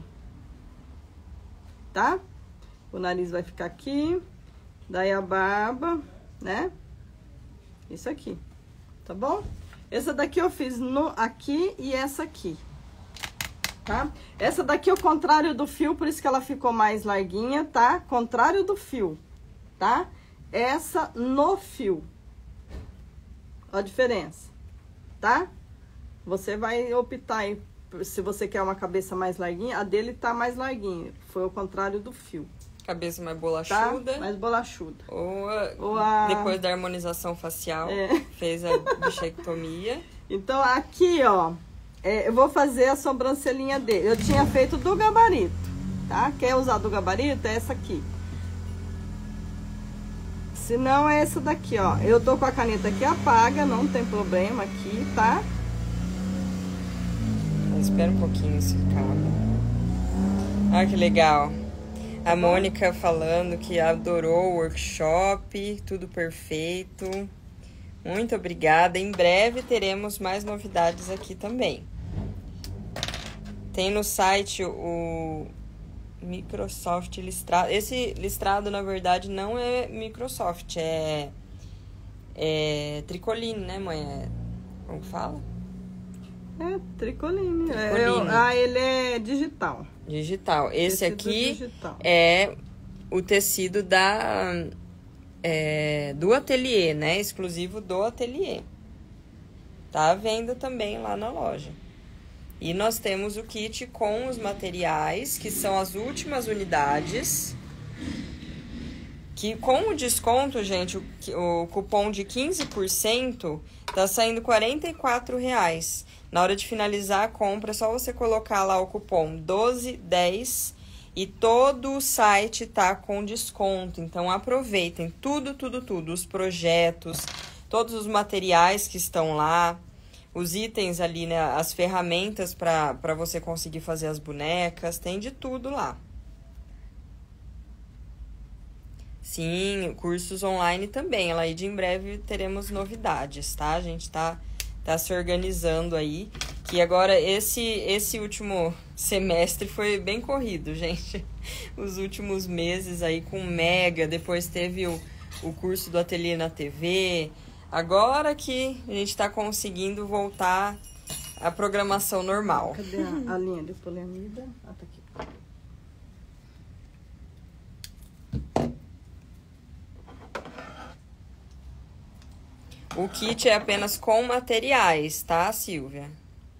Tá? O nariz vai ficar aqui. Daí a barba, né? Isso aqui, tá bom? Essa daqui eu fiz aqui e essa aqui, tá? Essa daqui é o contrário do fio, por isso que ela ficou mais larguinha, tá? Contrário do fio, tá? Essa no fio. Ó a diferença, tá? Você vai optar aí, se você quer uma cabeça mais larguinha, a dele tá mais larguinha, foi o contrário do fio. Cabeça mais bolachuda. Tá? Mais bolachuda. Ou depois da harmonização facial, fez a bichectomia. Então, aqui, ó, eu vou fazer a sobrancelhinha dele. Eu tinha feito do gabarito, tá? Quer usar do gabarito? É essa aqui. Se não, é essa daqui, ó. Eu tô com a caneta aqui, apaga, não tem problema aqui, tá? Espera um pouquinho esse cabo. Ah, que legal. A Mônica falando que adorou o workshop, tudo perfeito. Muito obrigada. Em breve teremos mais novidades aqui também. Tem no site o Microsoft listrado. Esse listrado, na verdade, não é Microsoft, é Tricoline, né, mãe? Como fala? Tricoline. Tricoline. Ele é digital. Digital. Esse aqui digital. É o tecido do ateliê, né? Exclusivo do ateliê. Tá à venda também lá na loja. E nós temos o kit com os materiais, que são as últimas unidades. Que com o desconto, gente, o cupom de 15% tá saindo R$44. Na hora de finalizar a compra, é só você colocar lá o cupom 1210 e todo o site tá com desconto. Então, aproveitem tudo. Os projetos, todos os materiais que estão lá, os itens ali, né? As ferramentas para você conseguir fazer as bonecas, tem de tudo lá. Sim, cursos online também. Elaide, em breve teremos novidades, tá? A gente tá se organizando aí. Que agora esse último semestre foi bem corrido, gente. Os últimos meses aí com Mega, depois teve o curso do Ateliê na TV. Agora que a gente tá conseguindo voltar à programação normal. Cadê a linha de poliamida? Ah, tá aqui. O kit é apenas com materiais, tá, Silvia?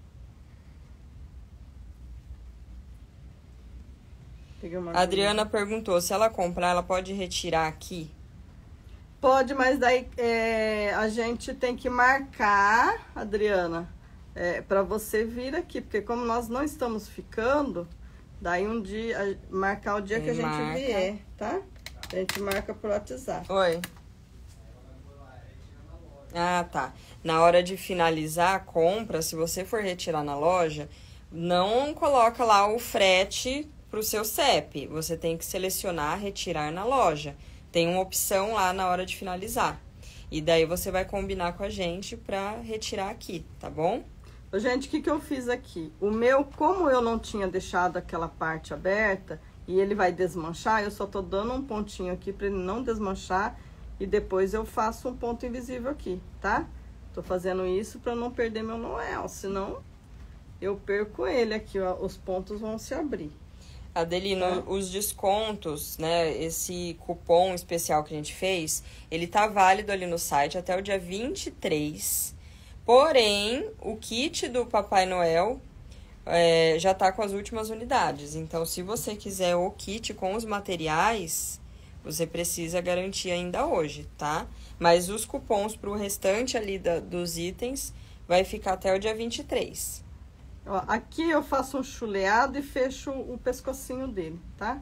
A Adriana perguntou, se ela comprar, ela pode retirar aqui? Pode, mas daí a gente tem que marcar, Adriana, para você vir aqui, porque como nós não estamos ficando, daí um dia, marcar o dia que a gente vier, tá? A gente marca pro WhatsApp. Oi. Ah, tá. Na hora de finalizar a compra, se você for retirar na loja, não coloca lá o frete pro seu CEP. Você tem que selecionar retirar na loja. Tem uma opção lá na hora de finalizar. E daí você vai combinar com a gente pra retirar aqui, tá bom? Gente, o que eu fiz aqui? O meu, como eu não tinha deixado aquela parte aberta e ele vai desmanchar, eu só tô dando um pontinho aqui pra ele não desmanchar. E depois eu faço um ponto invisível aqui, tá? Tô fazendo isso pra não perder meu Noel, senão eu perco ele aqui, ó. Os pontos vão se abrir. Adelino, os descontos, né? Esse cupom especial que a gente fez, ele tá válido ali no site até o dia 23. Porém, o kit do Papai Noel já tá com as últimas unidades. Então, se você quiser o kit com os materiais, você precisa garantir ainda hoje, tá? Mas os cupons pro restante ali dos itens vai ficar até o dia 23. Ó, aqui eu faço um chuleado e fecho o pescocinho dele, tá?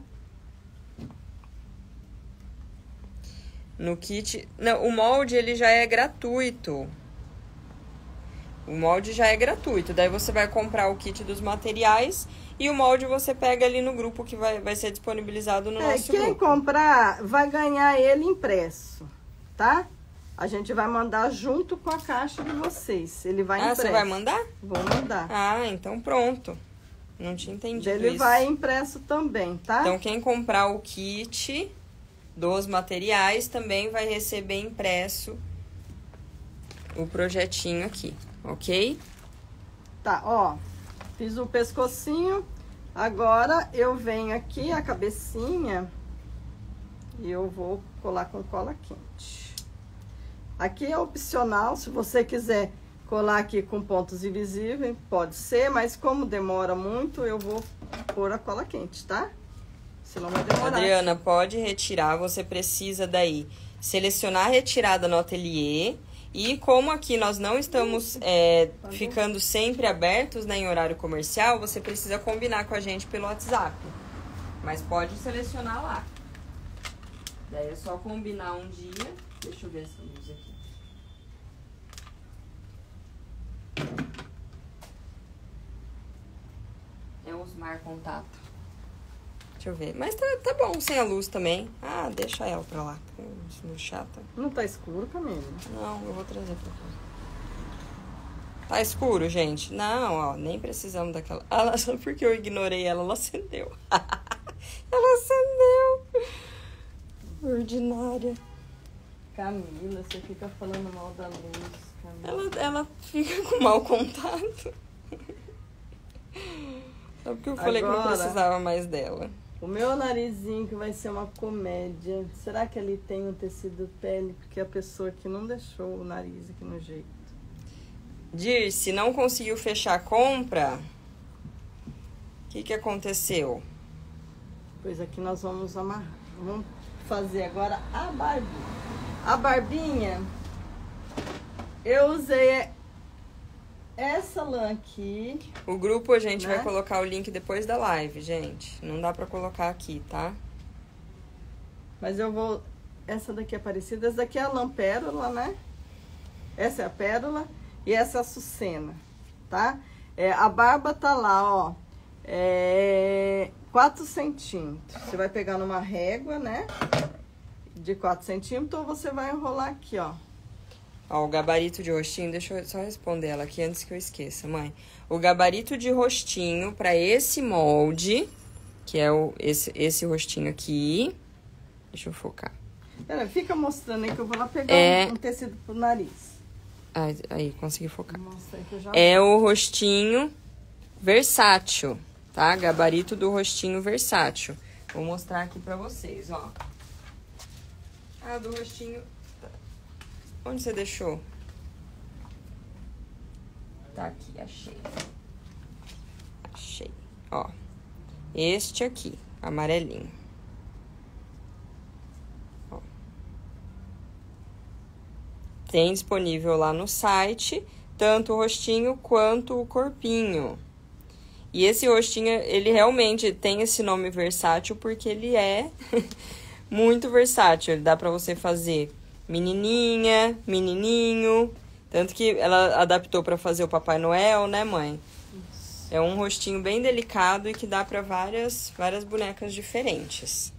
No kit... Não, o molde, ele já é gratuito. O molde já é gratuito. Daí você vai comprar o kit dos materiais e o molde você pega ali no grupo que vai ser disponibilizado no nosso grupo. Quem comprar vai ganhar ele impresso, tá? A gente vai mandar junto com a caixa de vocês. Ele vai impresso. Você vai mandar? Vou mandar. Ah, então pronto. Não tinha entendido isso. Ele vai impresso também, tá? Então, quem comprar o kit dos materiais também vai receber impresso o projetinho aqui, ok? Tá, ó. Fiz o pescocinho. Agora, eu venho aqui, a cabecinha, e eu vou colar com cola quente. Aqui é opcional, se você quiser colar aqui com pontos invisíveis, pode ser, mas como demora muito, eu vou pôr a cola quente, tá? Senão vai demorar. Adriana, pode retirar, você precisa daí selecionar a retirada no ateliê. E como aqui nós não estamos ficando sempre abertos, né, em horário comercial, você precisa combinar com a gente pelo WhatsApp. Mas pode selecionar lá. Daí é só combinar um dia. Deixa eu ver essa luz aqui. É o Osmar Contato. Deixa eu ver. Mas tá bom sem a luz também. Ah, deixa ela pra lá. Luz chata. Não tá escuro, Camila? Não, eu vou trazer pra cá. Tá escuro, gente? Não, ó, nem precisamos daquela... Ah, só porque eu ignorei ela acendeu. Ela acendeu. Ordinária. Camila, você fica falando mal da luz, Camila. Ela fica com mau contato. Só porque eu falei que não precisava mais dela. O meu narizinho que vai ser uma comédia. Será que ele tem um tecido pele? Porque a pessoa que não deixou o nariz aqui no jeito. Dirce, não conseguiu fechar a compra? O que aconteceu? Pois aqui nós vamos amarrar. Vamos fazer agora a barbinha. A barbinha, eu usei essa lã aqui. O grupo a gente, né, vai né? colocar o link depois da live, gente. Não dá pra colocar aqui, tá? Mas eu vou... Essa daqui é parecida. Essa daqui é a lã pérola, né? Essa é a pérola e essa é a açucena, tá? A barba tá lá, ó. 4 centímetros. Você vai pegar numa régua, né? de 4 centímetros, ou você vai enrolar aqui, ó. Ó, o gabarito de rostinho, deixa eu só responder ela aqui antes que eu esqueça, mãe. O gabarito de rostinho para esse molde, que é esse rostinho aqui. Deixa eu focar. Pera, fica mostrando aí que eu vou lá pegar um tecido pro nariz. Aí, consegui focar. Mostra aí que eu já... É o rostinho versátil, tá? Gabarito do rostinho versátil. Vou mostrar aqui pra vocês, ó. Ah, do rostinho... Onde você deixou? Tá aqui, achei. Achei. Ó. Este aqui, amarelinho. Ó. Tem disponível lá no site, tanto o rostinho quanto o corpinho. E esse rostinho, ele realmente tem esse nome versátil porque ele é muito versátil. Ele dá pra você fazer menininha, menininho. Tanto que ela adaptou pra fazer o Papai Noel, né, mãe? Isso. É um rostinho bem delicado e que dá pra várias bonecas diferentes.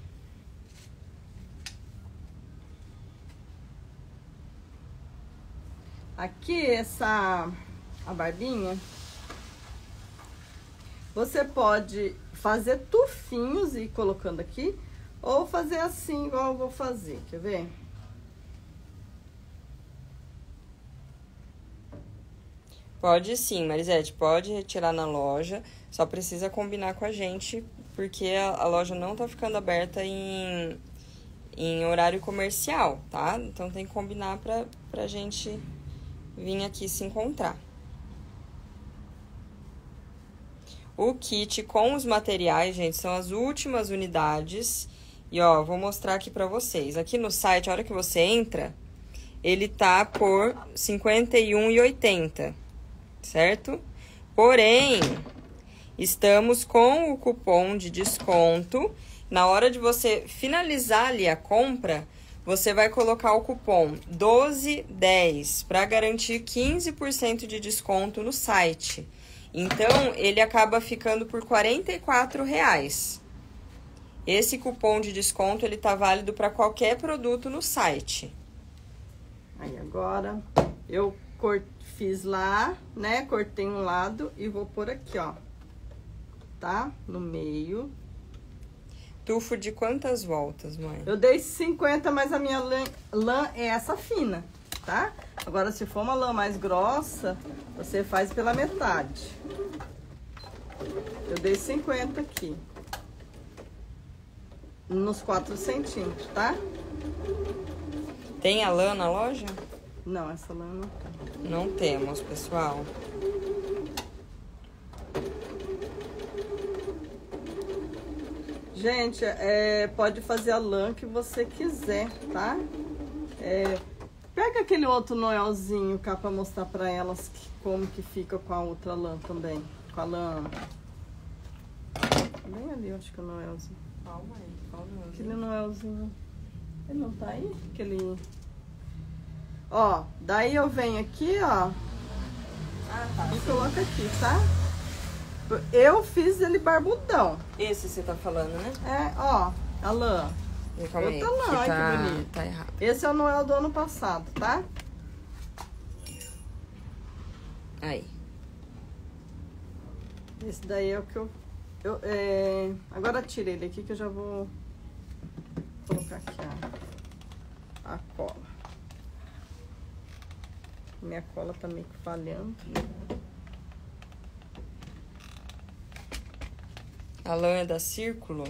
Aqui, a barbinha, você pode fazer tufinhos e ir colocando aqui, ou fazer assim, igual eu vou fazer, quer ver? Pode sim, Marisete, pode retirar na loja, só precisa combinar com a gente, porque a loja não tá ficando aberta em horário comercial, tá? Então tem que combinar pra gente vir aqui se encontrar. O kit com os materiais, gente, são as últimas unidades. E, ó, vou mostrar aqui pra vocês. Aqui no site, a hora que você entra, ele tá por R$ 51,80, certo? Porém, estamos com o cupom de desconto. Na hora de você finalizar ali a compra, você vai colocar o cupom 1210 para garantir 15% de desconto no site. Então, ele acaba ficando por R$ 44,00. Esse cupom de desconto, ele tá válido para qualquer produto no site. Aí, agora, eu fiz lá, né? Cortei um lado e vou pôr aqui, ó. Tá? No meio. Tufo de quantas voltas, mãe? Eu dei 50, mas a minha lã é essa fina, tá? Agora, se for uma lã mais grossa, você faz pela metade. Eu dei 50 aqui. Nos 4 centímetros, tá? Tem a lã na loja? Não, essa lã não tem. Não temos, pessoal. Gente, pode fazer a lã que você quiser, tá? Pega aquele outro noelzinho cá pra mostrar pra elas como que fica com a outra lã também. Com a lã... Bem ali, eu acho que é o noelzinho. Calma aí, calma aí. Aquele noelzinho... Ele não tá aí? Aquele... Ó, daí eu venho aqui, ó. E coloco aqui, tá? Eu fiz ele barbudão. Esse você tá falando, né? Ó, a lã. Calma aí, Outra lã, olha que bonito. Tá errado. Esse é o Noel do ano passado, tá? Aí. Esse daí é o que eu agora tira ele aqui que eu já vou colocar aqui a cola. Minha cola tá meio que falhando. A lã é da Círculo?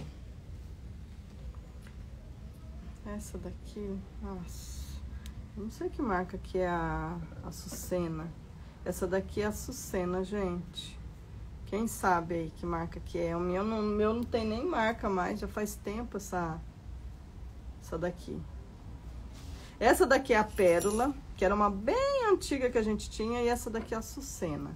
Essa daqui, nossa, não sei que marca que é a Açucena. Essa daqui é a Açucena, gente. Quem sabe aí que marca que é? O meu não tem nem marca mais, já faz tempo essa daqui. Essa daqui é a Pérola, que era uma bem antiga que a gente tinha, e essa daqui é a Açucena.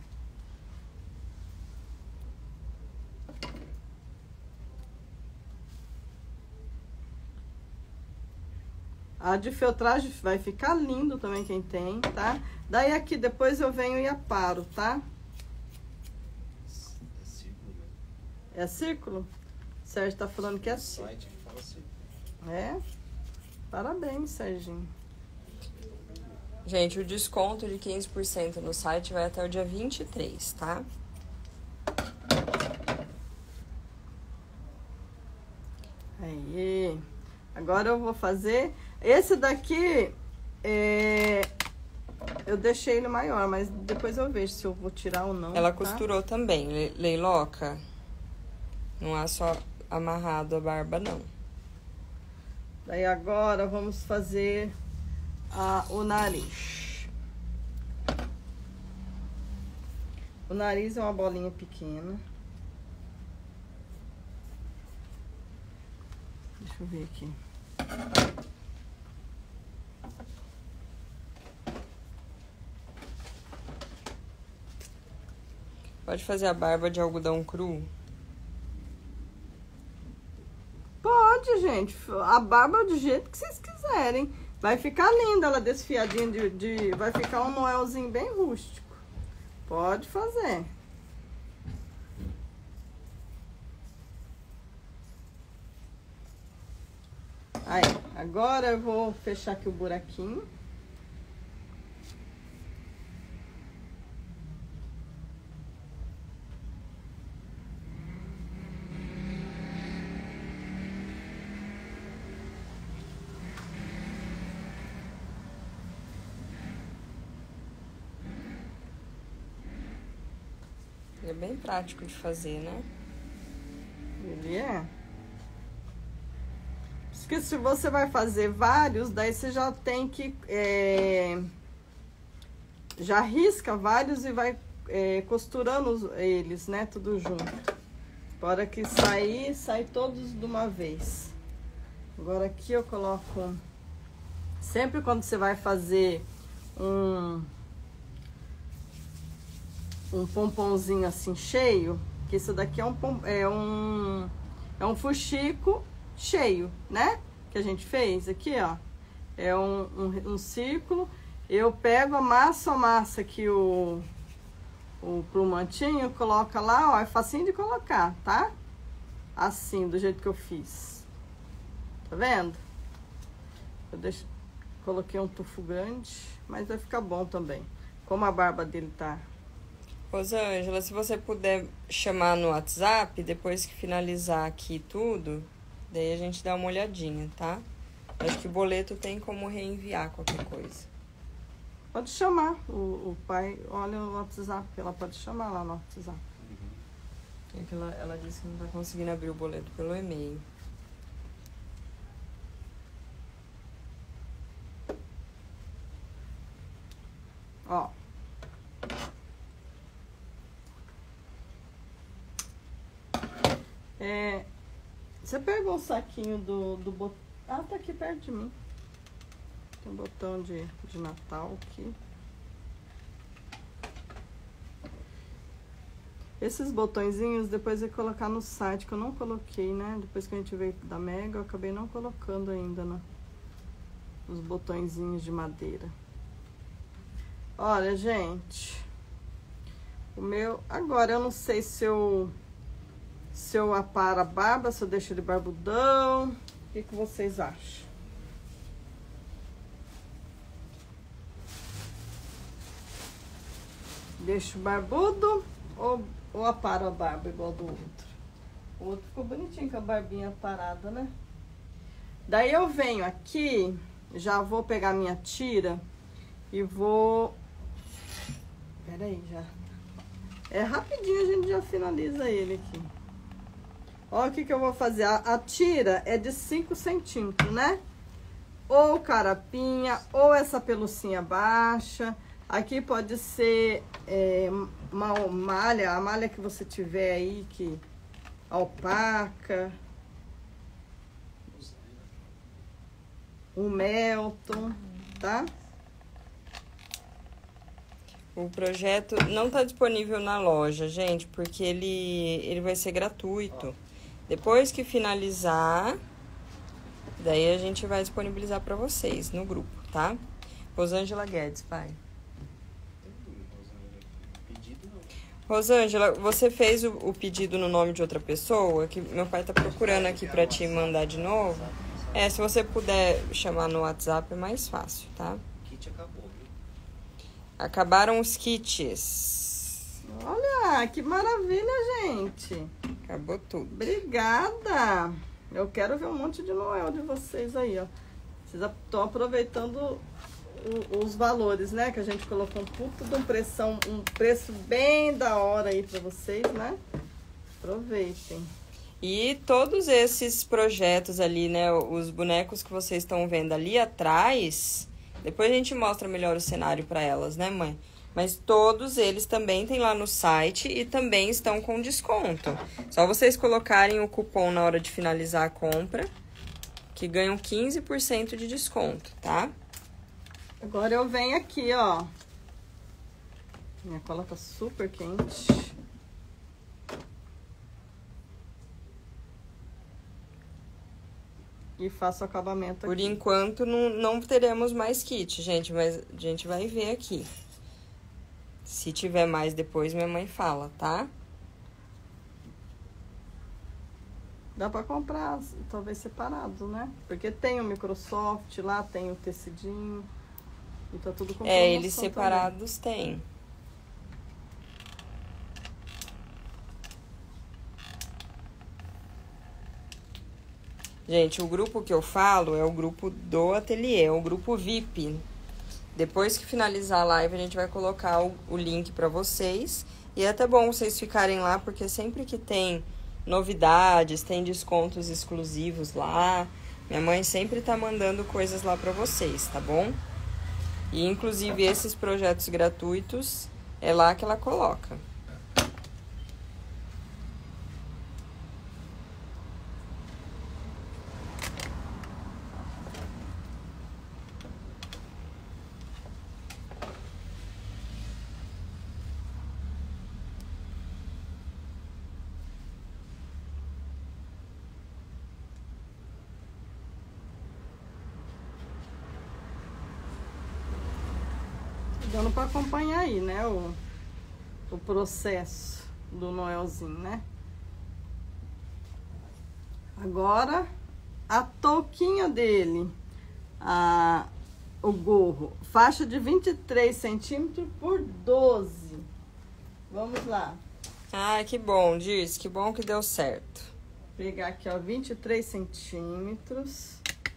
A de feltragem vai ficar lindo também quem tem, tá? Daí aqui depois eu venho e aparo, tá? É círculo, né? É círculo? O Sérgio tá falando que é No círculo. site fala círculo. É? Parabéns, Serginho. Gente, o desconto de 15% no site vai até o dia 23, tá? Aí. Agora eu vou fazer... Esse daqui, eu deixei ele maior, mas depois eu vejo se eu vou tirar ou não. Ela tá? costurou também, Leiloca. Não é só amarrado a barba, não. Daí agora vamos fazer o nariz. O nariz é uma bolinha pequena. Deixa eu ver aqui. Pode fazer a barba de algodão cru? Pode, gente. A barba do jeito que vocês quiserem. Vai ficar linda ela desfiadinha vai ficar um noelzinho bem rústico. Pode fazer. Aí, agora eu vou fechar aqui o buraquinho. Ele é bem prático de fazer, né? Ele é. Porque se você vai fazer vários, daí você já tem que... já risca vários e vai costurando eles, né? Tudo junto. Para que sai todos de uma vez. Agora aqui eu coloco... Sempre quando você vai fazer um pomponzinho assim cheio, que isso daqui é um fuxico cheio, né? Que a gente fez aqui, ó. É um círculo. Eu pego, amasso a massa aqui o plumantinho, coloca lá, ó. É facinho de colocar, tá? Assim, do jeito que eu fiz. Tá vendo? Coloquei um tufo grande, mas vai ficar bom também. Como a barba dele tá... Rosângela, se você puder chamar no WhatsApp, depois que finalizar aqui tudo, daí a gente dá uma olhadinha, tá? Acho que o boleto tem como reenviar qualquer coisa. Pode chamar. O pai olha o WhatsApp, ela pode chamar lá no WhatsApp. É que ela disse que não tá conseguindo abrir o boleto pelo e-mail. Ó. Você pegou o saquinho do botão. Ah, tá aqui perto de mim. Tem um botão de Natal aqui. Esses botõezinhos depois eu colocar no site, que eu não coloquei, né? Depois que a gente veio da Mega, eu acabei não colocando ainda os botõezinhos de madeira. Olha, gente. O meu... Agora, eu não sei se eu aparo a barba, se eu deixo ele barbudão. O que vocês acham? Deixo barbudo ou aparo a barba igual do outro? O outro ficou bonitinho com a barbinha parada, né? Daí eu venho aqui, já vou pegar minha tira e vou... Pera aí, já. É rapidinho, a gente já finaliza ele aqui. Ó, o que eu vou fazer? A tira é de 5 centímetros, né? Ou carapinha, ou essa pelucinha baixa. Aqui pode ser uma malha, a malha que você tiver aí, que alpaca. O Melton, tá? O projeto não tá disponível na loja, gente, porque ele vai ser gratuito. Depois que finalizar, daí a gente vai disponibilizar para vocês no grupo, tá? Rosângela Guedes, pai. Rosângela, você fez o pedido no nome de outra pessoa? Que meu pai tá procurando aqui para te mandar de novo. Se você puder chamar no WhatsApp é mais fácil, tá? O kit acabou, viu? Acabaram os kits. Olha, que maravilha, gente. Acabou tudo. Obrigada. Eu quero ver um monte de Noel de vocês aí, ó. Vocês estão aproveitando os valores, né? Que a gente colocou um puto de um preço bem da hora aí pra vocês, né? Aproveitem. E todos esses projetos ali, né? Os bonecos que vocês estão vendo ali atrás, depois a gente mostra melhor o cenário para elas, né, mãe? Mas todos eles também tem lá no site e também estão com desconto. Só vocês colocarem o cupom na hora de finalizar a compra, que ganham 15% de desconto, tá? Agora eu venho aqui, ó. Minha cola tá super quente. E faço o acabamento aqui. Por enquanto, não teremos mais kit, gente, mas a gente vai ver aqui. Se tiver mais depois, minha mãe fala, tá? Dá pra comprar, talvez separado, né? Porque tem o Microsoft lá, tem o tecidinho. E tá tudo com promoção eles separados também. tem. Gente, o grupo que eu falo é o grupo do ateliê, é o grupo VIP. Depois que finalizar a live, a gente vai colocar o link pra vocês. E é até bom vocês ficarem lá, porque sempre que tem novidades, tem descontos exclusivos lá. Minha mãe sempre tá mandando coisas lá pra vocês, tá bom? E, inclusive, esses projetos gratuitos, é lá que ela coloca. Dando pra acompanhar aí, né? O processo do Noelzinho, né? Agora, a touquinha dele. O gorro. Faixa de 23 centímetros por 12. Vamos lá. Ah, que bom, Diz. Que bom que deu certo. Vou pegar aqui, ó, 23 centímetros.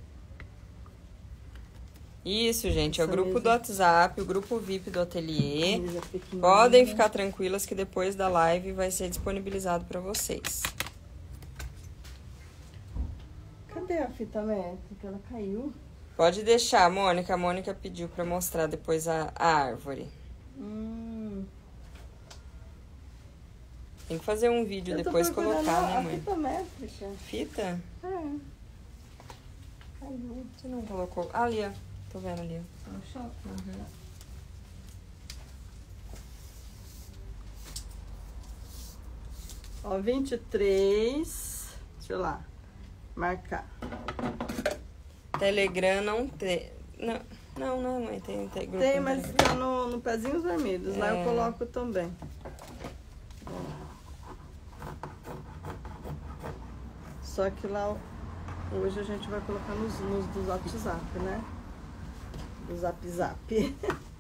Isso, gente, é o Essa grupo mesa. do WhatsApp, o grupo VIP do ateliê. Mesa pequenininha. Podem ficar tranquilas que depois da live vai ser disponibilizado para vocês. Cadê a fita métrica? Ela caiu. Pode deixar, Mônica. A Mônica pediu para mostrar depois a árvore. Tem que fazer um vídeo Eu tô depois procurando colocar, né, a mãe? fita métrica. Fita? É. Caiu. Você não colocou? Ali, ó. Tô vendo ali. No chão? Ó, 23. Deixa eu lá. Marcar. Telegram não tem. Não, mãe. Tem grupo Tem, no mas Telegram. tá no pezinhos vermelhos. Lá eu coloco também. Só que lá hoje a gente vai colocar nos do WhatsApp, né? Do Zap.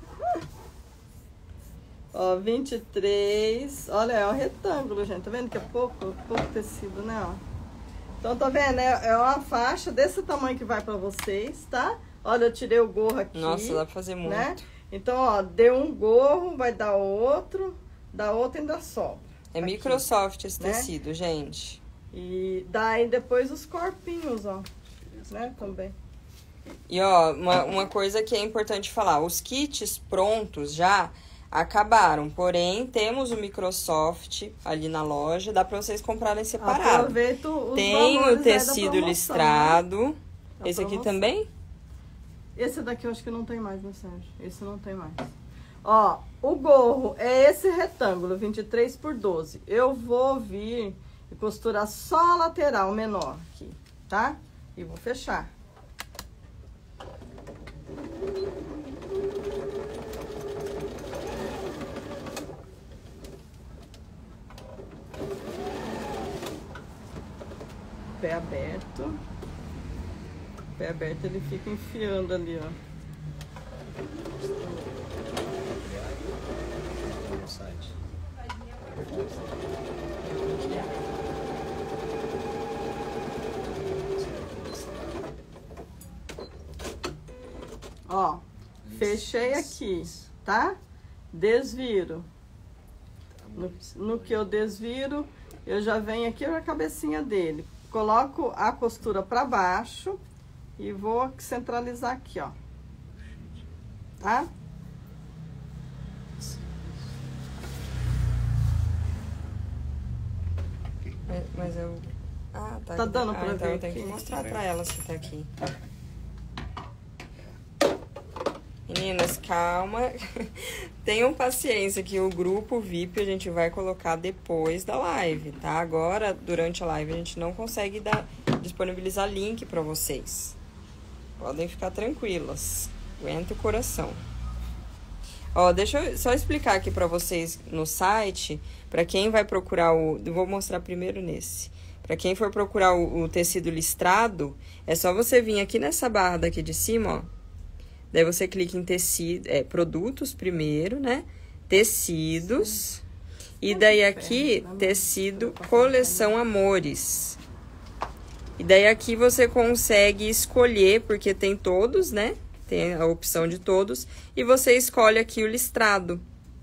Ó, 23. Olha, é um retângulo, gente. Tá vendo que é pouco tecido, né? Ó. Então, tá vendo? É uma faixa desse tamanho que vai pra vocês, tá? Olha, eu tirei o gorro aqui. Nossa, dá pra fazer muito. Né? Então, ó, deu um gorro, vai dar outro e ainda sobra. É aqui, Microsoft esse né? tecido, gente. E daí depois os corpinhos, ó. Né? Também. E, ó, uma coisa que é importante falar. Os kits prontos já acabaram. Porém, temos o Microsoft ali na loja. Dá pra vocês comprarem separado. Aproveito os Tem valores o aí da tecido promoção, listrado. né? Da Esse aqui promoção. também? Esse daqui eu acho que não tem mais, né, Sérgio? Esse não tem mais. Ó, o gorro é esse retângulo, 23 por 12. Eu vou vir e costurar só a lateral menor aqui, tá? E vou fechar. Pé aberto. pé aberto ele fica enfiando ali, ó. No site. Ó, fechei aqui, tá? Desviro. No que eu desviro, eu já venho aqui na cabecinha dele. Coloco a costura pra baixo e vou centralizar aqui, ó. Tá? Mas eu... Ah, tá. Tá dando pra então ver eu tenho que aqui? mostrar pra elas que tá aqui. Meninas, calma. Tenham paciência que o grupo VIP a gente vai colocar depois da live, tá? Agora, durante a live, a gente não consegue disponibilizar link pra vocês. Podem ficar tranquilas. Aguenta o coração. Ó, deixa eu só explicar aqui pra vocês no site, pra quem vai procurar eu vou mostrar primeiro nesse. Pra quem for procurar o tecido listrado, é só você vir aqui nessa barra daqui de cima, ó. Daí você clica em tecido, produtos primeiro, né? Tecidos. E daí aqui, tecido coleção Amores. E daí aqui você consegue escolher, porque tem todos, né? Tem a opção de todos. E você escolhe aqui o listrado.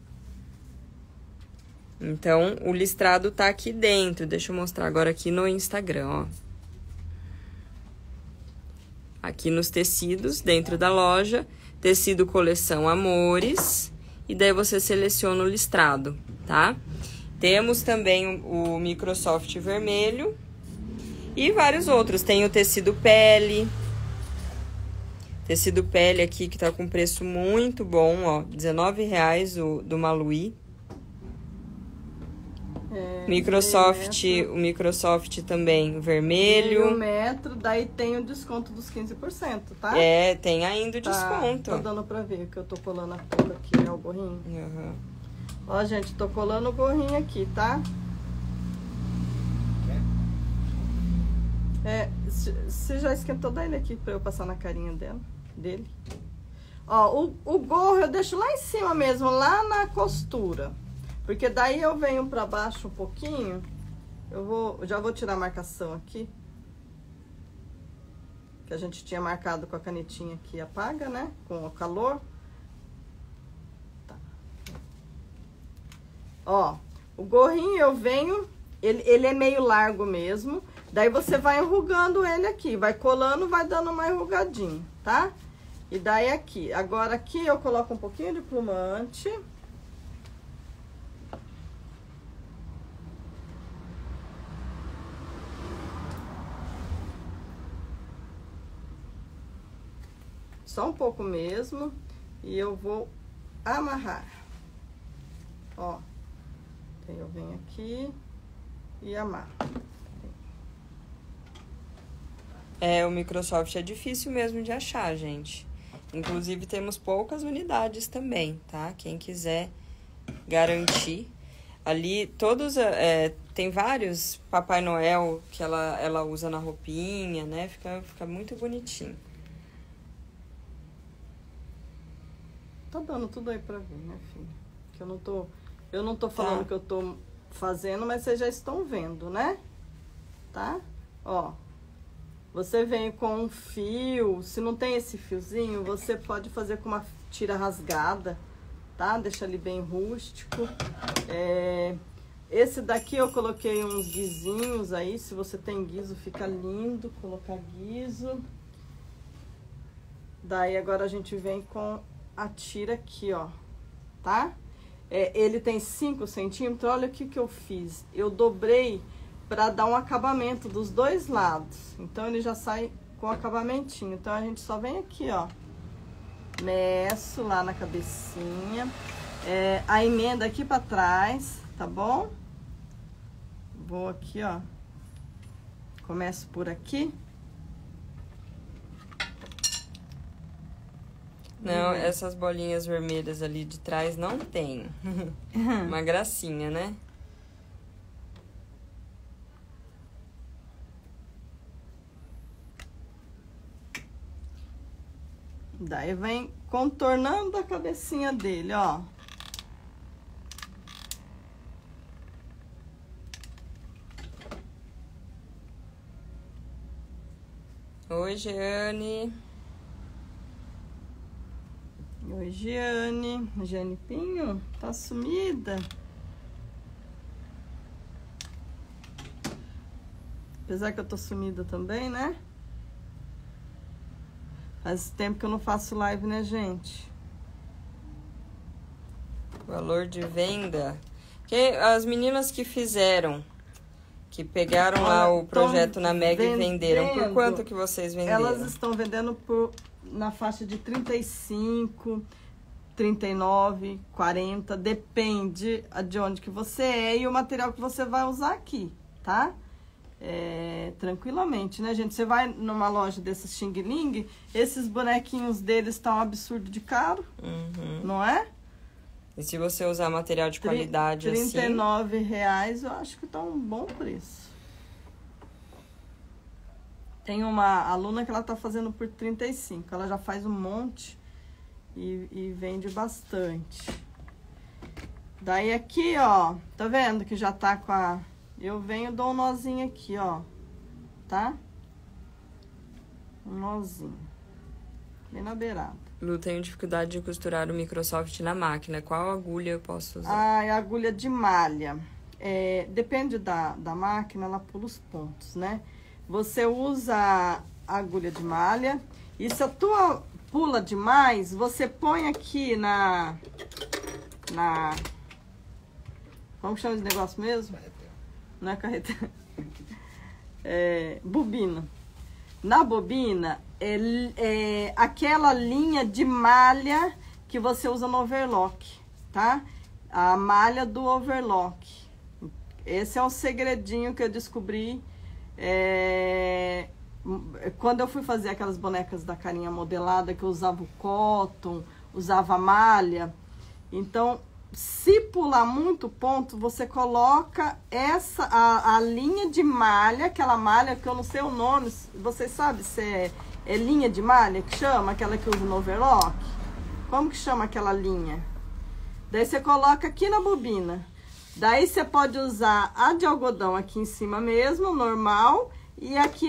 Então, o listrado tá aqui dentro. Deixa eu mostrar agora aqui no Instagram, ó. Aqui nos tecidos, dentro da loja, tecido coleção Amores, e daí você seleciona o listrado, tá? Temos também o Microsoft vermelho e vários outros. Tem o tecido pele. Tecido pele aqui que tá com preço muito bom, ó, R$19 do Maluí. Microsoft, o Microsoft também, vermelho. Meio metro, daí tem o desconto dos 15%, tá? É, tem ainda o desconto. Tá dando pra ver que eu tô colando a cor aqui, né, o gorrinho. Uhum. Ó, gente, tô colando o gorrinho aqui, tá? Você já esquentou dele aqui pra eu passar na carinha dele? Ó, o gorro eu deixo lá em cima mesmo, lá na costura. Porque daí eu venho pra baixo um pouquinho. Eu já vou tirar a marcação aqui. Que a gente tinha marcado com a canetinha aqui, apaga, né? Com o calor. Tá. Ó, o gorrinho eu venho... Ele é meio largo mesmo. Daí você vai enrugando ele aqui. Vai colando, vai dando uma enrugadinha, tá? E daí aqui. Agora aqui eu coloco um pouquinho de plumante. Só um pouco mesmo. E eu vou amarrar. Ó. Aí eu venho aqui e amarro. O Microsoft é difícil mesmo de achar, gente. Inclusive, temos poucas unidades também, tá? Quem quiser garantir. Ali, todos... tem vários Papai Noel que ela usa na roupinha, né? Fica muito bonitinho. Tá dando tudo aí pra ver, né, filha? Que eu não tô falando que eu tô fazendo, mas vocês já estão vendo, né? Tá? Ó. Você vem com um fio, se não tem esse fiozinho, você pode fazer com uma tira rasgada, tá? Deixa ele bem rústico. Esse daqui eu coloquei uns guizinhos aí, se você tem guiso fica lindo colocar guiso. Daí agora a gente vem com a tira aqui, ó, tá? Ele tem 5 centímetros, olha o que eu fiz. Eu dobrei pra dar um acabamento dos dois lados. Então, ele já sai com acabamentinho. Então, a gente só vem aqui, ó. Meço lá na cabecinha. A emenda aqui pra trás, tá bom? Vou aqui, ó. Começo por aqui. Não, essas bolinhas vermelhas ali de trás não tem. Uma gracinha, né? Daí vem contornando a cabecinha dele, ó. Oi, Jeane. Oi, Jeane. Jeane Pinho, tá sumida? Apesar que eu tô sumida também, né? Faz tempo que eu não faço live, né, gente? Valor de venda. Que as meninas que fizeram, que pegaram lá o projeto na Mega e venderam, por quanto que vocês venderam? Elas estão vendendo na faixa de 35, 39, 40, depende de onde que você é e o material que você vai usar aqui, tá? Tranquilamente, né, gente? Você vai numa loja desses Xing Ling, esses bonequinhos deles estão um absurdo de caro, não é? E se você usar material de qualidade assim... R$39, eu acho que tá um bom preço. Tem uma aluna que ela tá fazendo por 35, ela já faz um monte e vende bastante. Daí aqui, ó, tá vendo que já tá com a... Eu venho e dou um nozinho aqui, ó, tá? Um nozinho, bem na beirada. Lu, tenho dificuldade de costurar o Microsoft na máquina. Qual agulha eu posso usar? Ah, é a agulha de malha. Depende da máquina, ela pula os pontos, né? Você usa a agulha de malha e se a tua pula demais, você põe aqui na... Como chama esse negócio mesmo? Não é carretel. Bobina. Na bobina, aquela linha de malha que você usa no overlock, tá? A malha do overlock. Esse é um segredinho que eu descobri quando eu fui fazer aquelas bonecas da carinha modelada, que eu usava o cotton, usava a malha. Então, se pular muito ponto, você coloca a linha de malha, aquela malha que eu não sei o nome, vocês sabem se é linha de malha que chama, aquela que usa no overlock? Como que chama aquela linha? Daí você coloca aqui na bobina. Daí você pode usar a de algodão aqui em cima mesmo, normal, e aqui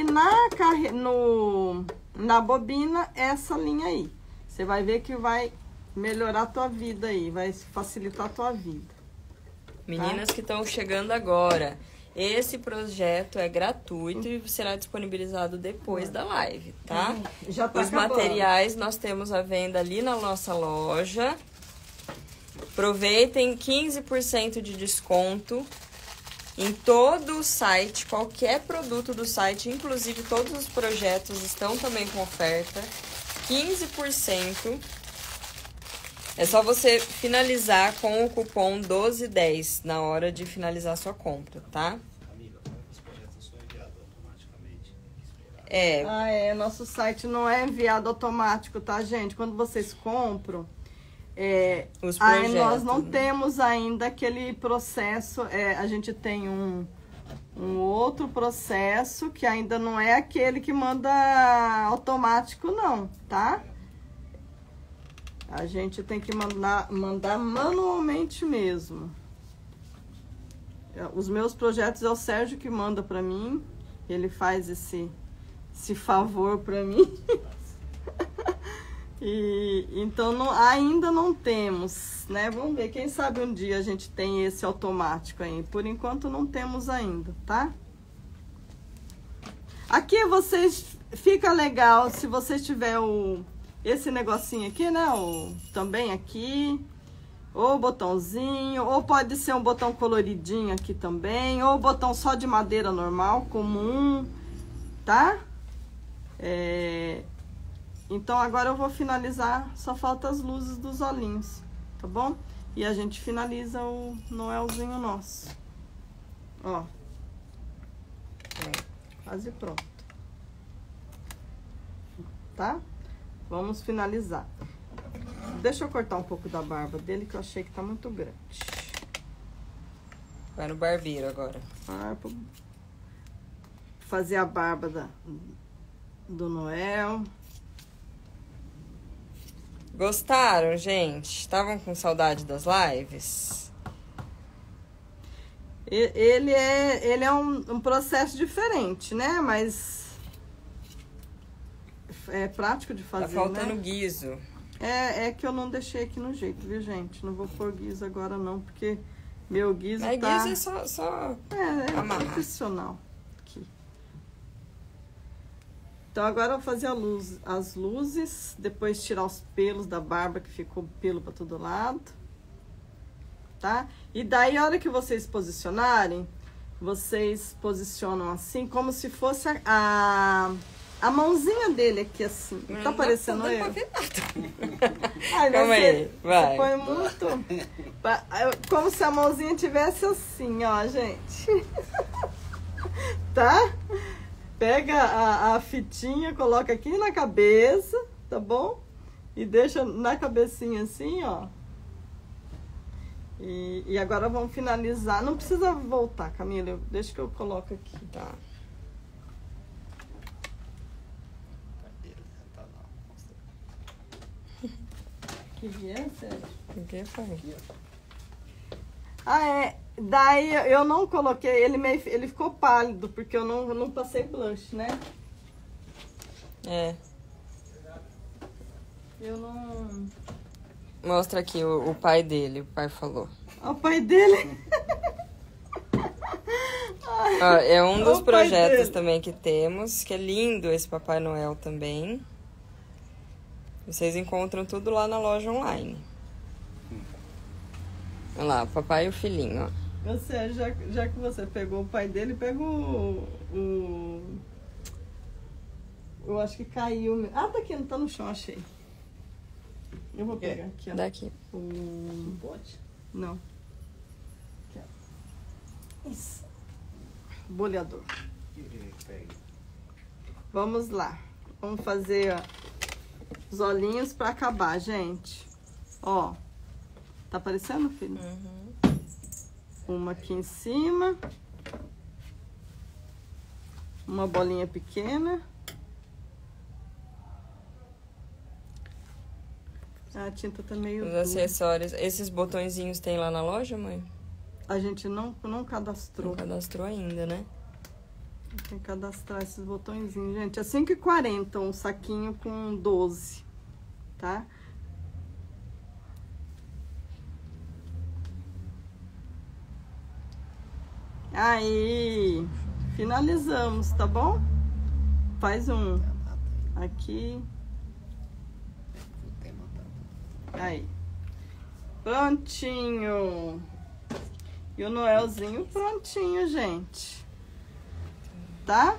na bobina, essa linha aí. Você vai ver que vai melhorar a tua vida aí, vai facilitar a tua vida. Meninas que estão chegando agora, esse projeto é gratuito e será disponibilizado depois da live, tá? Já tá Os acabando. materiais nós temos à venda ali na nossa loja. Aproveitem 15% de desconto em todo o site, qualquer produto do site, inclusive todos os projetos estão também com oferta. 15%. É só você finalizar com o cupom 1210 na hora de finalizar sua compra, tá? Amiga, os projetos são enviados automaticamente. Nosso site não é enviado automático, tá, gente? Quando vocês compram, Os projetos, nós não né? temos ainda aquele processo, a gente tem um outro processo que ainda não é aquele que manda automático, não, tá? A gente tem que mandar manualmente mesmo. Os meus projetos é o Sérgio que manda pra mim. Ele faz esse favor pra mim. Então, ainda não temos, né? Vamos ver, quem sabe um dia a gente tem esse automático aí. Por enquanto não temos ainda, tá? Aqui fica legal se vocês tiver esse negocinho aqui, né? Também aqui, ou botãozinho, ou pode ser um botão coloridinho aqui também, ou botão só de madeira normal, comum, tá? Então agora eu vou finalizar, só falta as luzes dos olhinhos, tá bom? E a gente finaliza o Noelzinho nosso. Ó. Quase pronto. Tá? Vamos finalizar. Deixa eu cortar um pouco da barba dele, que eu achei que tá muito grande. Vai no barbeiro agora. Fazer a barba do Noel. Gostaram, gente? Estavam com saudade das lives? Ele é um processo diferente, né? Mas é prático de fazer, Tá faltando né? guiso. É que eu não deixei aqui no jeito, viu, gente? Não vou pôr guiso agora, não, porque meu guiso Mas tá... guiso é só É amarrar. profissional. Aqui. Então, agora eu vou fazer as luzes, depois tirar os pelos da barba, que ficou pelo para todo lado. Tá? E daí, a hora que vocês posicionarem, vocês posicionam assim, como se fosse a mãozinha dele aqui, assim. Não tá parecendo eu? Ai, Calma aí, vai. Você põe muito... Como se a mãozinha tivesse assim, ó, gente. Tá? Pega a fitinha, coloca aqui na cabeça, tá bom? E deixa na cabecinha assim, ó. E agora vamos finalizar. Não precisa voltar, Camila. Deixa que eu coloco aqui. Tá. Que é, Sérgio? O que foi? Ah, é. Daí eu não coloquei, ele ficou pálido, porque eu não passei blush, né? É. Eu não... Mostra aqui o pai dele, o pai falou. O pai dele... Ó, é um dos O pai projetos dele. também que temos, que é lindo esse Papai Noel também. Vocês encontram tudo lá na loja online. Olha lá, o papai e o filhinho, ó. Você, já que você pegou o pai dele, pega eu acho que caiu. Ah, tá aqui, não tá no chão, achei. Eu vou pegar aqui, ó. Daqui. Pode? Não. Aqui, ó. Isso. Boleador. Vamos lá. Vamos fazer, ó, os olhinhos pra acabar, gente. Ó. Tá aparecendo, filho? Uhum. Uma aqui em cima. Uma bolinha pequena. A tinta tá meio Os dura. acessórios. Esses botõezinhos tem lá na loja, mãe? A gente não cadastrou. Não cadastrou ainda, né? Tem que cadastrar esses botõezinhos, gente. É R$5,40 um saquinho com 12, tá? Aí, finalizamos, tá bom? Faz um aqui. Aí. Prontinho. E o Noelzinho prontinho, gente. Tá?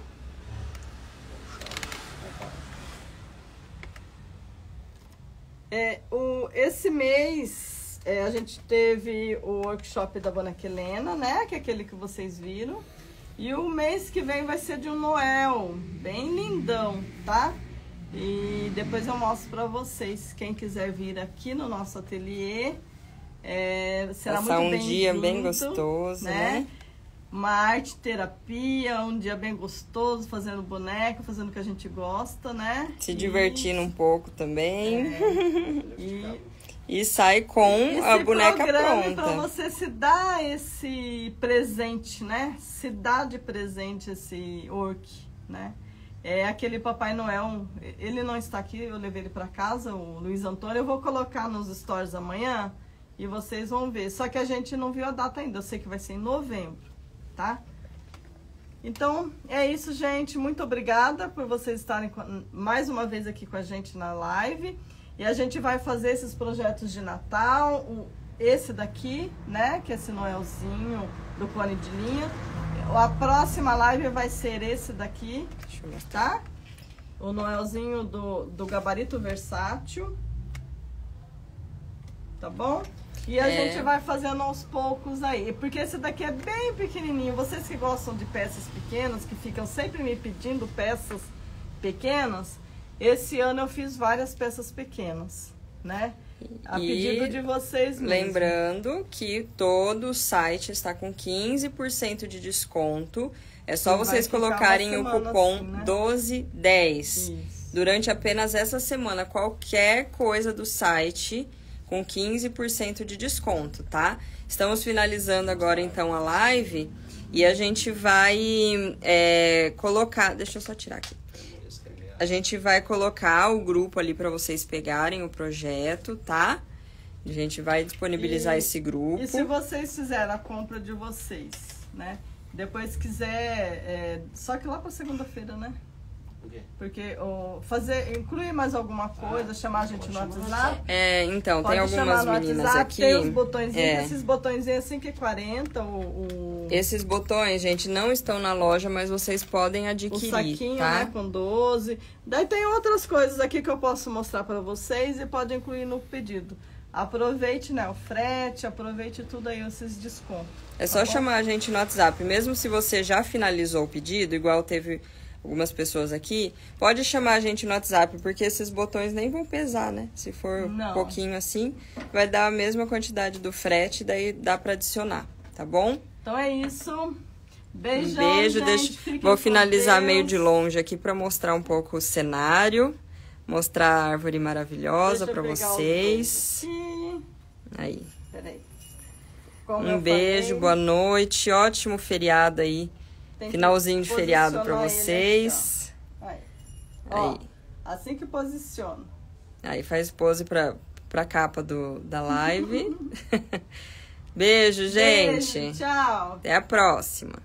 Esse mês a gente teve o workshop da Boneca Helena, né? Que é aquele que vocês viram. E o mês que vem vai ser de um Noel, bem lindão, tá? E depois eu mostro pra vocês, quem quiser vir aqui no nosso ateliê, será Passar muito um bem-vindo, dia bem gostoso, né? Uma arte terapia, um dia bem gostoso, fazendo boneca, fazendo o que a gente gosta, né? Se divertindo um pouco também. E E sai com a boneca programa pronta. para você se dar esse presente, né? Se dar de presente esse orc, né? É aquele Papai Noel, ele não está aqui, eu levei ele para casa, o Luiz Antônio. Eu vou colocar nos stories amanhã e vocês vão ver. Só que a gente não viu a data ainda, eu sei que vai ser em novembro, tá? Então, é isso, gente. Muito obrigada por vocês estarem mais uma vez aqui com a gente na live. E a gente vai fazer esses projetos de Natal, esse daqui, né, que é esse Noelzinho do clone de linha. A próxima live vai ser esse daqui, Deixa eu mostrar. tá? O Noelzinho do gabarito versátil, tá bom? E a gente vai fazendo aos poucos aí, porque esse daqui é bem pequenininho. Vocês que gostam de peças pequenas, que ficam sempre me pedindo peças pequenas, esse ano eu fiz várias peças pequenas, né? A pedido de vocês mesmos. Lembrando que todo o site está com 15% de desconto. É só E vai vocês ficar colocarem uma o semana cupom assim, né? 1210. Isso. durante apenas essa semana, qualquer coisa do site com 15% de desconto, tá? Estamos finalizando agora, então, a live e a gente vai colocar... Deixa eu só tirar aqui. A gente vai colocar o grupo ali para vocês pegarem o projeto, tá? A gente vai disponibilizar esse grupo. E se vocês fizerem a compra de vocês, né? Depois quiser... só que lá para segunda-feira, né? Por quê? Porque incluir mais alguma coisa, chamar a gente no WhatsApp. Então, Pode tem algumas chamar no meninas WhatsApp, aqui. Tem os botõezinhos, esses botõezinhos é 5,40. Esses botões, gente, não estão na loja, mas vocês podem adquirir, o saquinho, tá? né, com 12. Daí tem outras coisas aqui que eu posso mostrar para vocês e pode incluir no pedido. Aproveite, né, o frete, aproveite tudo aí, esses descontos. É só chamar a gente no WhatsApp. Mesmo se você já finalizou o pedido, igual teve algumas pessoas aqui, pode chamar a gente no WhatsApp, porque esses botões nem vão pesar, né? Se for um pouquinho assim, vai dar a mesma quantidade do frete, daí dá para adicionar, tá bom? Então é isso. Beijão, Um beijo, gente. Vou finalizar meio de longe aqui para mostrar um pouco o cenário, mostrar a árvore maravilhosa para vocês. Aí. Peraí. Um beijo, boa noite, ótimo feriado aí. Finalzinho de feriado para vocês. Aí. Ó, assim que posiciona. Aí faz pose pra capa da live. Beijo, gente. Beijo, tchau. Até a próxima.